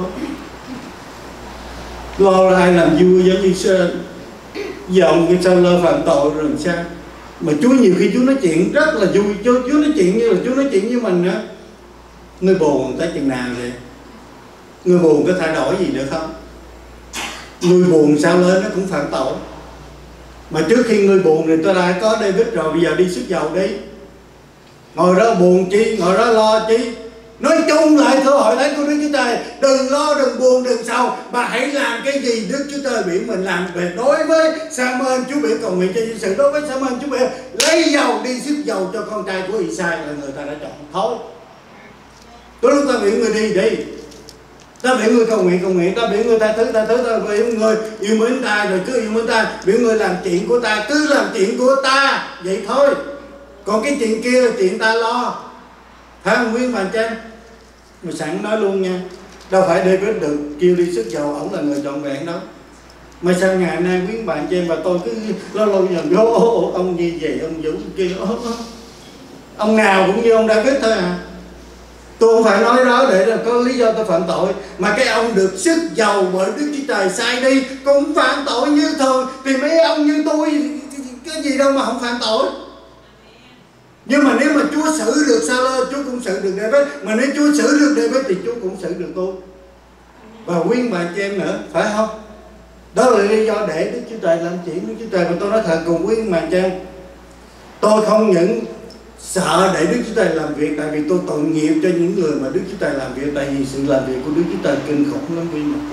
lo là ai làm vua dân Israel. Giờ ông cái Sa-lơ phạm tội rồi làm sao? Mà Chúa nhiều khi Chúa nói chuyện rất là vui. Chúa, Chúa nói chuyện như là Chúa nói chuyện với mình nữa. Người buồn tới chừng nào vậy? Người buồn có thay đổi gì được không? Người buồn sao lên nó cũng phạm tội. Mà trước khi người buồn thì tôi đã có David rồi, bây giờ đi sức giàu đi. Ngồi đó buồn chi, ngồi đó lo chi. Nói chung lại thưa hội thánh của Đức Chúa Trời, đừng lo, đừng buồn, đừng sầu, mà hãy làm cái gì Đức Chúa Trời biểu mình làm. Về đối với Sa-mơ-ơ, Chúa biểu cầu nguyện cho dân sự. Đối với Sa-mơ-ơ, Chúa biểu lấy dầu đi sức dầu cho con trai của Isai là người ta đã chọn. Thôi, tôi lúc ta biểu người đi đi, ta biểu người cầu nguyện cầu nguyện, ta biểu người tha thứ tha thứ, ta biểu người yêu mến ta rồi cứ yêu mến ta, biểu người làm chuyện của ta cứ làm chuyện của ta vậy thôi. Còn cái chuyện kia là chuyện ta lo, phải không quý bà cha? Mà sẵn nói luôn nha, đâu phải David được kêu đi sức giàu, ổng là người trọn vẹn đó. Mà sao ngày nay quý bạn cho em và tôi cứ lâu lâu nhầm vô ông như vậy, ông Vũ kia, ông nào cũng như ông David thôi à. Tôi không phải nói đó để là có lý do tôi phạm tội, mà cái ông được sức giàu bởi Đức Chúa Trời sai đi cũng phạm tội như thường. Thì mấy ông như tôi cái gì đâu mà không phạm tội. Nhưng mà nếu mà Chúa xử được Sa-lơ, Chúa cũng xử được David. Mà nếu Chúa xử được David thì Chúa cũng xử được tôi và quyên bạn cho em nữa, phải không? Đó là lý do để Đức Chúa Trời làm chuyện Đức Chúa Trời. Và tôi nói thật cùng quyên bạn cho em, tôi không những sợ để Đức Chúa Trời làm việc, tại vì tôi tội nghiệp cho những người mà Đức Chúa Trời làm việc. Tại vì sự làm việc của Đức Chúa Trời kinh khủng lắm quý bạn.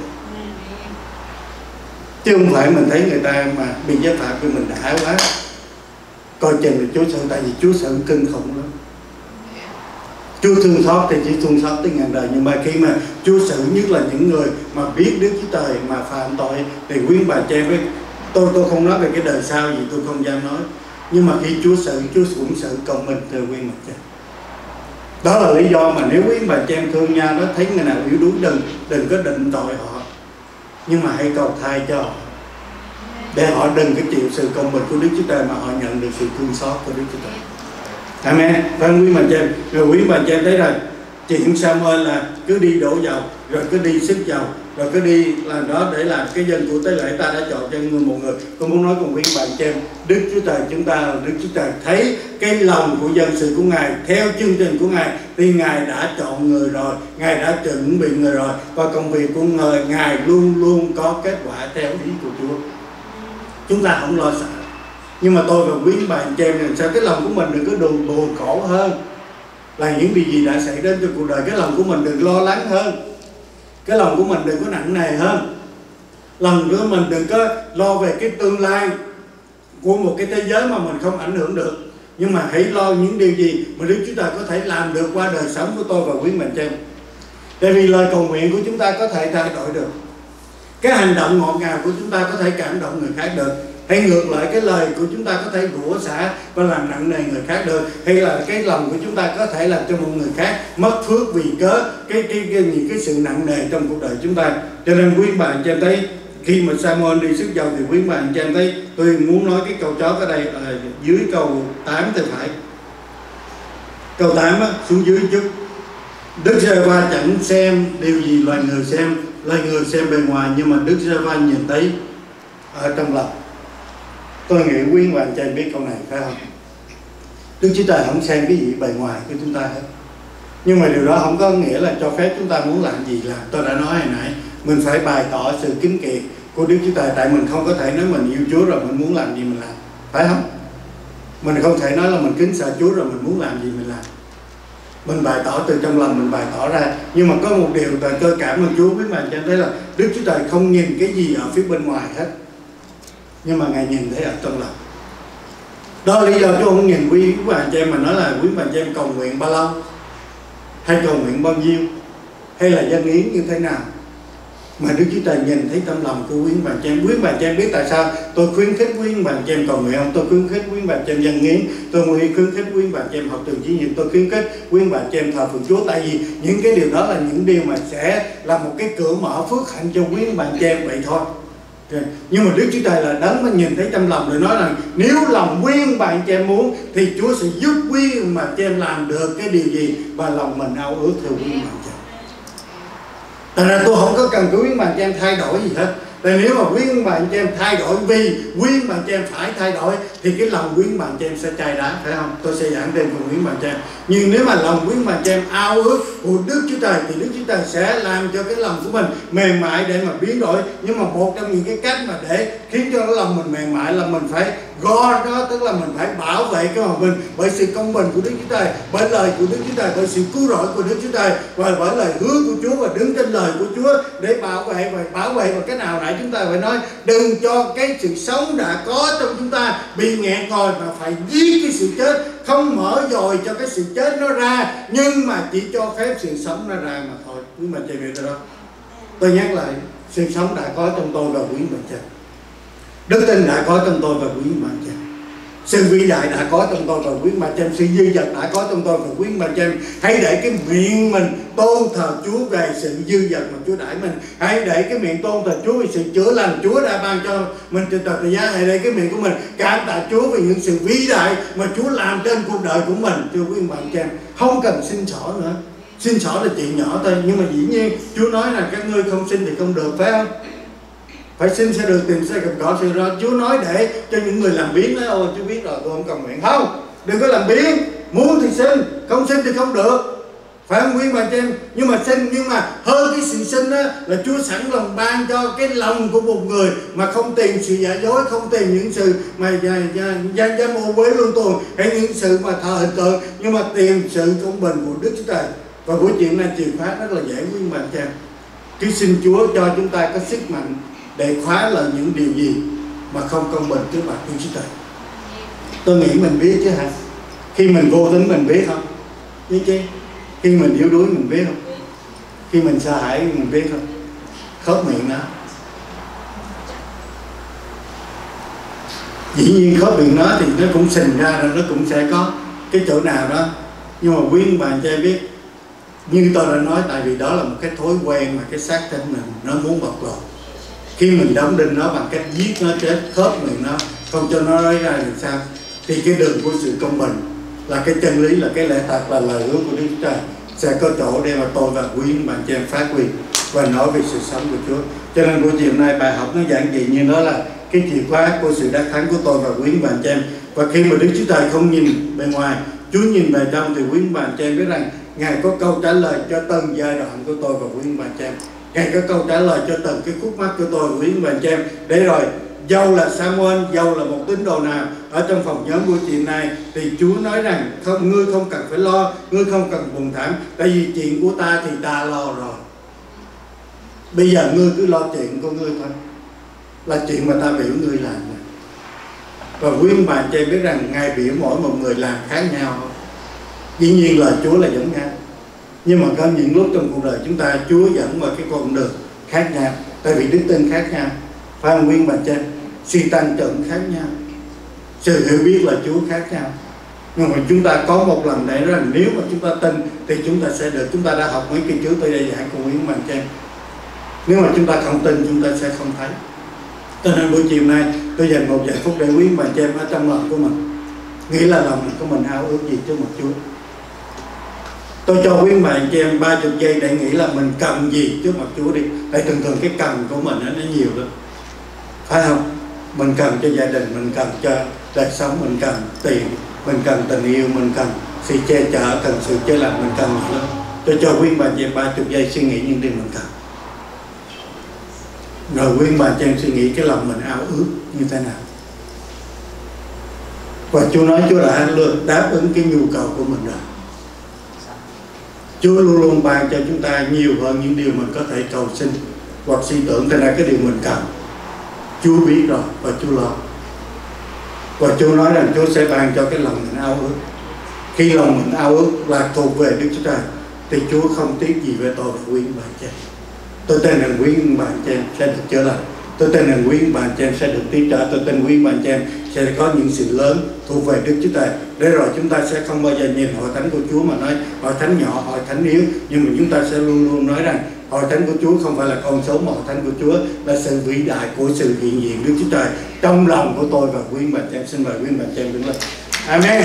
Chứ không phải mình thấy người ta mà bị giết phạt vì mình đã quá. coi chừng là Chúa xử, tại vì Chúa xử kinh khủng lắm. Chúa thương xót thì chỉ thương xót tới ngàn đời, nhưng mà khi mà Chúa xử nhất là những người mà biết Đức Chúa Trời mà phạm tội thì quý bà chị em, với tôi tôi không nói về cái đời sau gì, tôi không dám nói, nhưng mà khi Chúa xử, Chúa cũng xử công minh từ quý bà chị em. Đó là lý do mà nếu quý bà chị em thương nhau đó, thấy người nào yếu đuối đừng đừng có định tội họ, nhưng mà hãy cầu thay cho họ, để họ đừng có chịu sự công bình của Đức Chúa Trời mà họ nhận được sự thương xót của Đức Chúa Trời. Amen. Và quý bà chị em, rồi quý bà chị em thấy rồi, chuyện Sa-muel là cứ đi đổ dầu, rồi cứ đi sức dầu, rồi cứ đi làm đó để làm cái dân của tế lễ. Ta đã chọn cho người một người. Tôi muốn nói cùng quý bà chị em, Đức Chúa Trời chúng ta, Đức Chúa Trời thấy cái lòng của dân sự của Ngài theo chương trình của Ngài, thì Ngài đã chọn người rồi, Ngài đã chuẩn bị người rồi, và công việc của người Ngài luôn luôn có kết quả theo ý của Chúa. Chúng ta không lo sợ. Nhưng mà tôi và quý bà chị em làm sao cái lòng của mình đừng có buồn buồn khổ hơn là những điều gì đã xảy đến trong cuộc đời. Cái lòng của mình đừng lo lắng hơn, cái lòng của mình đừng có nặng nề hơn, lòng của mình đừng có lo về cái tương lai của một cái thế giới mà mình không ảnh hưởng được. Nhưng mà hãy lo những điều gì mà Đức Chúa Trời có thể làm được qua đời sống của tôi và quý bà chị em. Tại vì lời cầu nguyện của chúng ta có thể thay đổi được, cái hành động ngọt ngào của chúng ta có thể cảm động người khác được, hay ngược lại cái lời của chúng ta có thể rủa xả và làm nặng nề người khác được, hay là cái lòng của chúng ta có thể làm cho một người khác mất phước vì cớ cái cái, cái những cái sự nặng nề trong cuộc đời chúng ta. Cho nên quý bạn cho em thấy khi mà Sa-muel đi sức dầu thì quý bạn cho em thấy, tôi muốn nói cái câu chót ở đây ở dưới câu tám thì phải, câu tám á, xuống dưới chút. Đức Giê-hô-va chẳng xem điều gì loài người xem, loài người xem bề ngoài, nhưng mà Đức Giê-hô-va nhìn thấy ở trong lòng. Tôi nghĩ quý bạn cho em biết câu này phải không? Đức Chúa Trời không xem cái gì bề ngoài của chúng ta hết, nhưng mà điều đó không có nghĩa là cho phép chúng ta muốn làm gì làm. Tôi đã nói hồi nãy, mình phải bày tỏ sự kính kiệt của Đức Chúa Trời, tại mình không có thể nói mình yêu Chúa rồi mình muốn làm gì mình làm, phải không? Mình không thể nói là mình kính sợ Chúa rồi mình muốn làm gì mình làm. Mình bày tỏ từ trong lòng mình bày tỏ ra. Nhưng mà có một điều tôi cảm ơn Chúa, quý bạn cho em thấy là Đức Chúa Trời không nhìn cái gì ở phía bên ngoài hết, nhưng mà Ngài nhìn thấy ở trong lòng. Đó là lý do Chúa không nhìn quý bạn cho em mà nói là quý bạn cho em cầu nguyện bao lâu, hay cầu nguyện bao nhiêu, hay là dâng hiến như thế nào, mà Đức Chúa Trời nhìn thấy tâm lòng của quý bạn cho em. Quý bạn cho em biết tại sao tôi khuyến khích quý bạn cho em cầu nguyện không? Tôi khuyến khích quý bạn cho em dâng hiến, tôi khuyến khích quý bạn cho em học trường chỉ nhiệm, tôi khuyến khích quý bạn cho em thờ phượng Chúa. Tại vì những cái điều đó là những điều mà sẽ là một cái cửa mở phước hạnh cho quý bạn cho em vậy thôi. Nhưng mà Đức Chúa Trời là đấng mà nhìn thấy trong lòng, rồi nói rằng nếu lòng quý bạn cho em muốn thì Chúa sẽ giúp quý bạn cho em làm được cái điều gì và lòng mình ao ước theo quý bạn cho em. Tại ra tôi không có cần quý bạn cho em thay đổi gì hết. Tại nếu mà quý bạn cho em thay đổi vì quý bạn cho em phải thay đổi thì cái lòng quý bạn cho em sẽ chai đá, phải không? Tôi sẽ giảng thêm cùng quý bạn cho em. Nhưng nếu mà lòng quý bạn cho em ao ước của Đức Chúa Trời thì Đức Chúa Trời sẽ làm cho cái lòng của mình mềm mại để mà biến đổi. Nhưng mà một trong những cái cách mà để khiến cho cái lòng mình mềm mại là mình phải go đó, tức là mình phải bảo vệ cái hòa bình bởi sự công bình của Đức Chúa Trời, bởi lời của Đức Chúa Trời, bởi sự cứu rỗi của Đức Chúa Trời và bởi lời hứa của Chúa, và đứng trên lời của Chúa để bảo vệ. Và bảo vệ bằng cái nào nãy chúng ta phải nói, đừng cho cái sự sống đã có trong chúng ta bị nghẹn ngòi, mà phải giết cái sự chết, không mở dồi cho cái sự chết nó ra, nhưng mà chỉ cho phép sự sống nó ra mà thôi. Quý mình chạy việc đó. Tôi nhắc lại, sự sống đã có trong tôi và quý mình chạy, đức tin đã có trong tôi và quý bạn cho em, sự vĩ đại đã có trong tôi và quý bạn cho em, sự dư dật đã có trong tôi và quý bạn cho em. Hãy để cái miệng mình tôn thờ Chúa về sự dư dật mà Chúa đãi mình. Hãy để cái miệng tôn thờ Chúa về sự chữa lành Chúa đã ban cho mình trên toàn thời gian. Hãy để cái miệng của mình cảm tạ Chúa về những sự vĩ đại mà Chúa làm trên cuộc đời của mình. Thưa quý bạn cho em, không cần xin xỏ nữa. Xin xỏ là chuyện nhỏ thôi, nhưng mà dĩ nhiên Chúa nói là các ngươi không xin thì không được, phải không? Phải xin sẽ được, tìm sẽ gặp gỡ sự đó. Chúa nói để cho những người làm biếng nói ôi Chúa biết rồi tôi không cầu nguyện. Không, đừng có làm biếng. Muốn thì xin, không xin thì không được, phải không quý bà cho em? Nhưng mà xin, nhưng mà hơn cái sự xin đó là Chúa sẵn lòng ban cho cái lòng của một người mà không tìm sự giả dối, không tìm những sự mà gian dâm ô uế luân tuồng hay những sự mà thờ hình tượng, nhưng mà tìm sự công bình của Đức Chúa Trời. Và buổi chuyện này chìa khóa rất là dễ quý bà cho em. Cứ xin Chúa cho chúng ta có sức mạnh để khóa lại những điều gì mà không công bình trước mặt Đức Chúa Trời. Tôi nghĩ mình biết chứ hả? Khi mình vô tính mình biết không? Biết chứ. Khi mình yếu đuối mình biết không? Khi mình sợ hãi mình biết không? Khớp miệng đó. Dĩ nhiên khớp miệng nó thì nó cũng sình ra rồi, nó cũng sẽ có cái chỗ nào đó. Nhưng mà quý ông bà anh chị em biết, như tôi đã nói, tại vì đó là một cái thói quen mà cái xác thân mình nó muốn bộc lộ. Khi mình đóng đinh nó bằng cách giết nó chết, khớp miệng nó, không cho nó nói ra được sao, thì cái đường của sự công bình là cái chân lý, là cái lẽ thật, là lời hứa của Đức Chúa Trời sẽ có chỗ để mà tôi và quý ông bà anh chị em phát huy và nói về sự sống của Chúa. Cho nên buổi chiều nay bài học nó giản dị như nó là cái chìa khóa của sự đắc thắng của tôi và quý ông bà anh chị em. Và khi mà Đức Chúa Trời không nhìn bề ngoài, Chúa nhìn về trong, thì quý ông bà anh chị em biết rằng Ngài có câu trả lời cho từng giai đoạn của tôi và quý ông bà anh chị em. Ngài có câu trả lời cho từng cái khúc mắc của tôi và quý ông bà anh chị em. Để rồi dầu là Samuel, dầu là một tín đồ nào ở trong phòng nhóm buổi chiều này, thì Chúa nói rằng không, ngươi không cần phải lo, ngươi không cần buồn thảm, tại vì chuyện của ta thì ta lo rồi. Bây giờ ngươi cứ lo chuyện của ngươi thôi, là chuyện mà ta biểu ngươi làm. Và quý ông bà anh chị em biết rằng Ngài biểu mỗi một người làm khác nhau. Dĩ nhiên là Chúa là dẫn nhau, nhưng mà có những lúc trong cuộc đời chúng ta Chúa dẫn vào cái con đường khác nhau, tại vì đức tin khác nhau, phải không quý ông bà anh chị em? Suy tăng trưởng khác nhau, sự hiểu biết là Chúa khác nhau. Nhưng mà chúng ta có một lần để rằng nếu mà chúng ta tin thì chúng ta sẽ được. Chúng ta đã học mấy kinh Chúa tôi đây giảng cùng quý ông bà anh chị em. Nếu mà chúng ta không tin chúng ta sẽ không thấy. Cho nên buổi chiều nay tôi dành một vài phút để quý ông bà anh chị em ở trong lòng của mình, nghĩ là lòng của mình ao ước gì trước mặt Chúa. Tôi cho quý ông bà anh chị em ba mươi giây để nghĩ là mình cần gì trước mặt Chúa đi. Tại thường thường cái cần của mình nó nhiều lắm, phải không? Mình cần cho gia đình, mình cần cho đời sống, mình cần tiền, mình cần tình yêu, mình cần sự che chở, cần sự chữa lành, mình cần gì lắm. Tôi cho quý ông bà anh chị em ba mươi giây suy nghĩ những điều mình cần. Rồi quý ông bà anh chị em suy nghĩ cái lòng mình ao ước như thế nào. Và Chúa nói Chúa đã luôn đáp ứng cái nhu cầu của mình rồi. Chúa luôn luôn ban cho chúng ta nhiều hơn những điều mình có thể cầu xin hoặc suy tưởng. Thế ra cái điều mình cần Chúa biết rồi và Chúa lo. Và Chúa nói rằng Chúa sẽ ban cho cái lòng mình ao ước. Khi lòng mình ao ước là thuộc về Đức Chúa Trời, thì Chúa không tiếc gì về tôi và quý ông bà anh chị em. Tôi tin rằng quý ông bà anh chị em sẽ được chữa lành. Tôi tin rằng quý ông bà anh chị em sẽ được tiếp trợ. Tôi tin quý ông bà anh chị em sẽ có những sự lớn thuộc về Đức Chúa Trời. Để rồi chúng ta sẽ không bao giờ nhìn hội thánh của Chúa mà nói hội thánh nhỏ, hội thánh yếu. Nhưng mà chúng ta sẽ luôn luôn nói rằng hội thánh của Chúa không phải là con số, mà hội thánh của Chúa là sự vĩ đại của sự hiện diện Đức Chúa Trời trong lòng của tôi và quý ông bà anh chị em. Xin mời quý ông bà anh chị em đứng lên. Amen.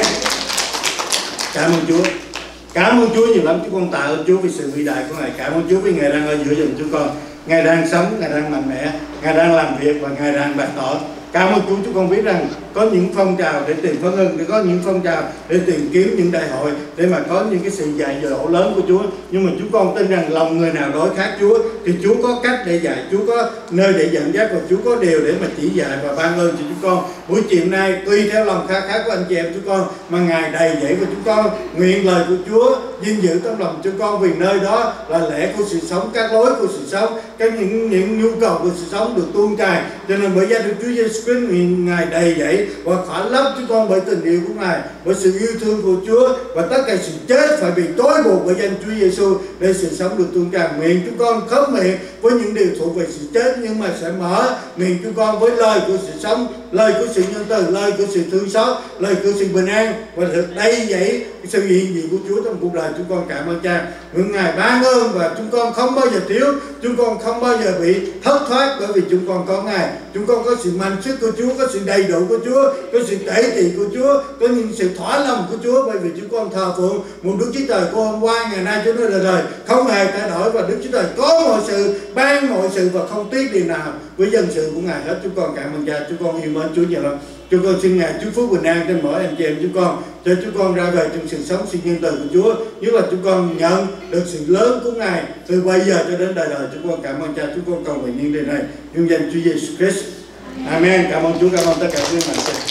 Cảm ơn Chúa. Cảm ơn Chúa nhiều lắm. Chúng con tạ ơn Chúa vì sự vĩ đại của Ngài. Cảm ơn Chúa vì Ngài đang ở giữa dòng chúng con. Ngài đang sống, Ngài đang mạnh mẽ, Ngài đang làm việc và Ngài đang bày tỏ. Cảm ơn Chúa. Chúng con biết rằng có những phong trào để tìm phấn hưng, để có những phong trào để tìm kiếm những đại hội, để mà có những cái sự dạy dỗ lớn của Chúa. Nhưng mà chúng con tin rằng lòng người nào đối khác Chúa thì Chúa có cách để dạy, Chúa có nơi để dẫn dắt, và Chúa có điều để mà chỉ dạy và ban ơn cho chúng con. Buổi chiều nay tùy theo lòng khao khát của anh chị em chúng con mà Ngài đầy dẫy của chúng con. Nguyện lời của Chúa gìn giữ trong lòng chúng con, vì nơi đó là lẽ của sự sống, các lối của sự sống, các những những nhu cầu của sự sống được tuôn tràn. Cho nên bởi gia đình Chúa Giêsu Christ, nguyện Ngài đầy dẫy và khỏa lấp chúng con bởi tình yêu của Ngài, bởi sự yêu thương của Chúa, và tất cả sự chết phải bị trói buộc bởi danh Chúa Giêsu để sự sống được tuôn tràn. Nguyện chúng con khớp miệng với những điều thuộc về sự chết, nhưng mà sẽ mở miệng chúng con với lời của sự sống, lời của sự nhân từ, lời của sự thương xót, lời của sự bình an, và được đầy dẫy sự hiện diện của Chúa trong cuộc đời chúng con. Cảm ơn Cha. Nguyện Ngài ban ơn và chúng con không bao giờ thiếu, chúng con không bao giờ bị thất thoát, bởi vì chúng con có Ngài. Chúng con có sự mạnh sức của Chúa, có sự đầy đủ của Chúa, có sự tể trị của Chúa, có những sự thỏa lòng của Chúa, bởi vì chúng con thờ phượng một Đức Chúa Trời của hôm qua, ngày nay cho đến đời đời không hề thay đổi, và Đức Chúa Trời có mọi sự, ban mọi sự và không tiếc điều nào với dân sự của Ngài hết. Chúng con cảm ơn Cha. Chúng con yêu mến Chúa nhiều lắm. Chúng con xin Ngài chúc phúc bình an trên mỗi anh chị em chúng con, cho chúng con ra về trong sự sống sự nhân từ của Chúa, nhất là chúng con nhận được sự lớn của Ngài từ bây giờ cho đến đời đời. Chúng con cảm ơn Cha. Chúng con cầu nguyện những điều này trong danh Chúa Giêsu Christ. Amen. Cảm ơn Chúa. Cảm ơn tất cả quý vị.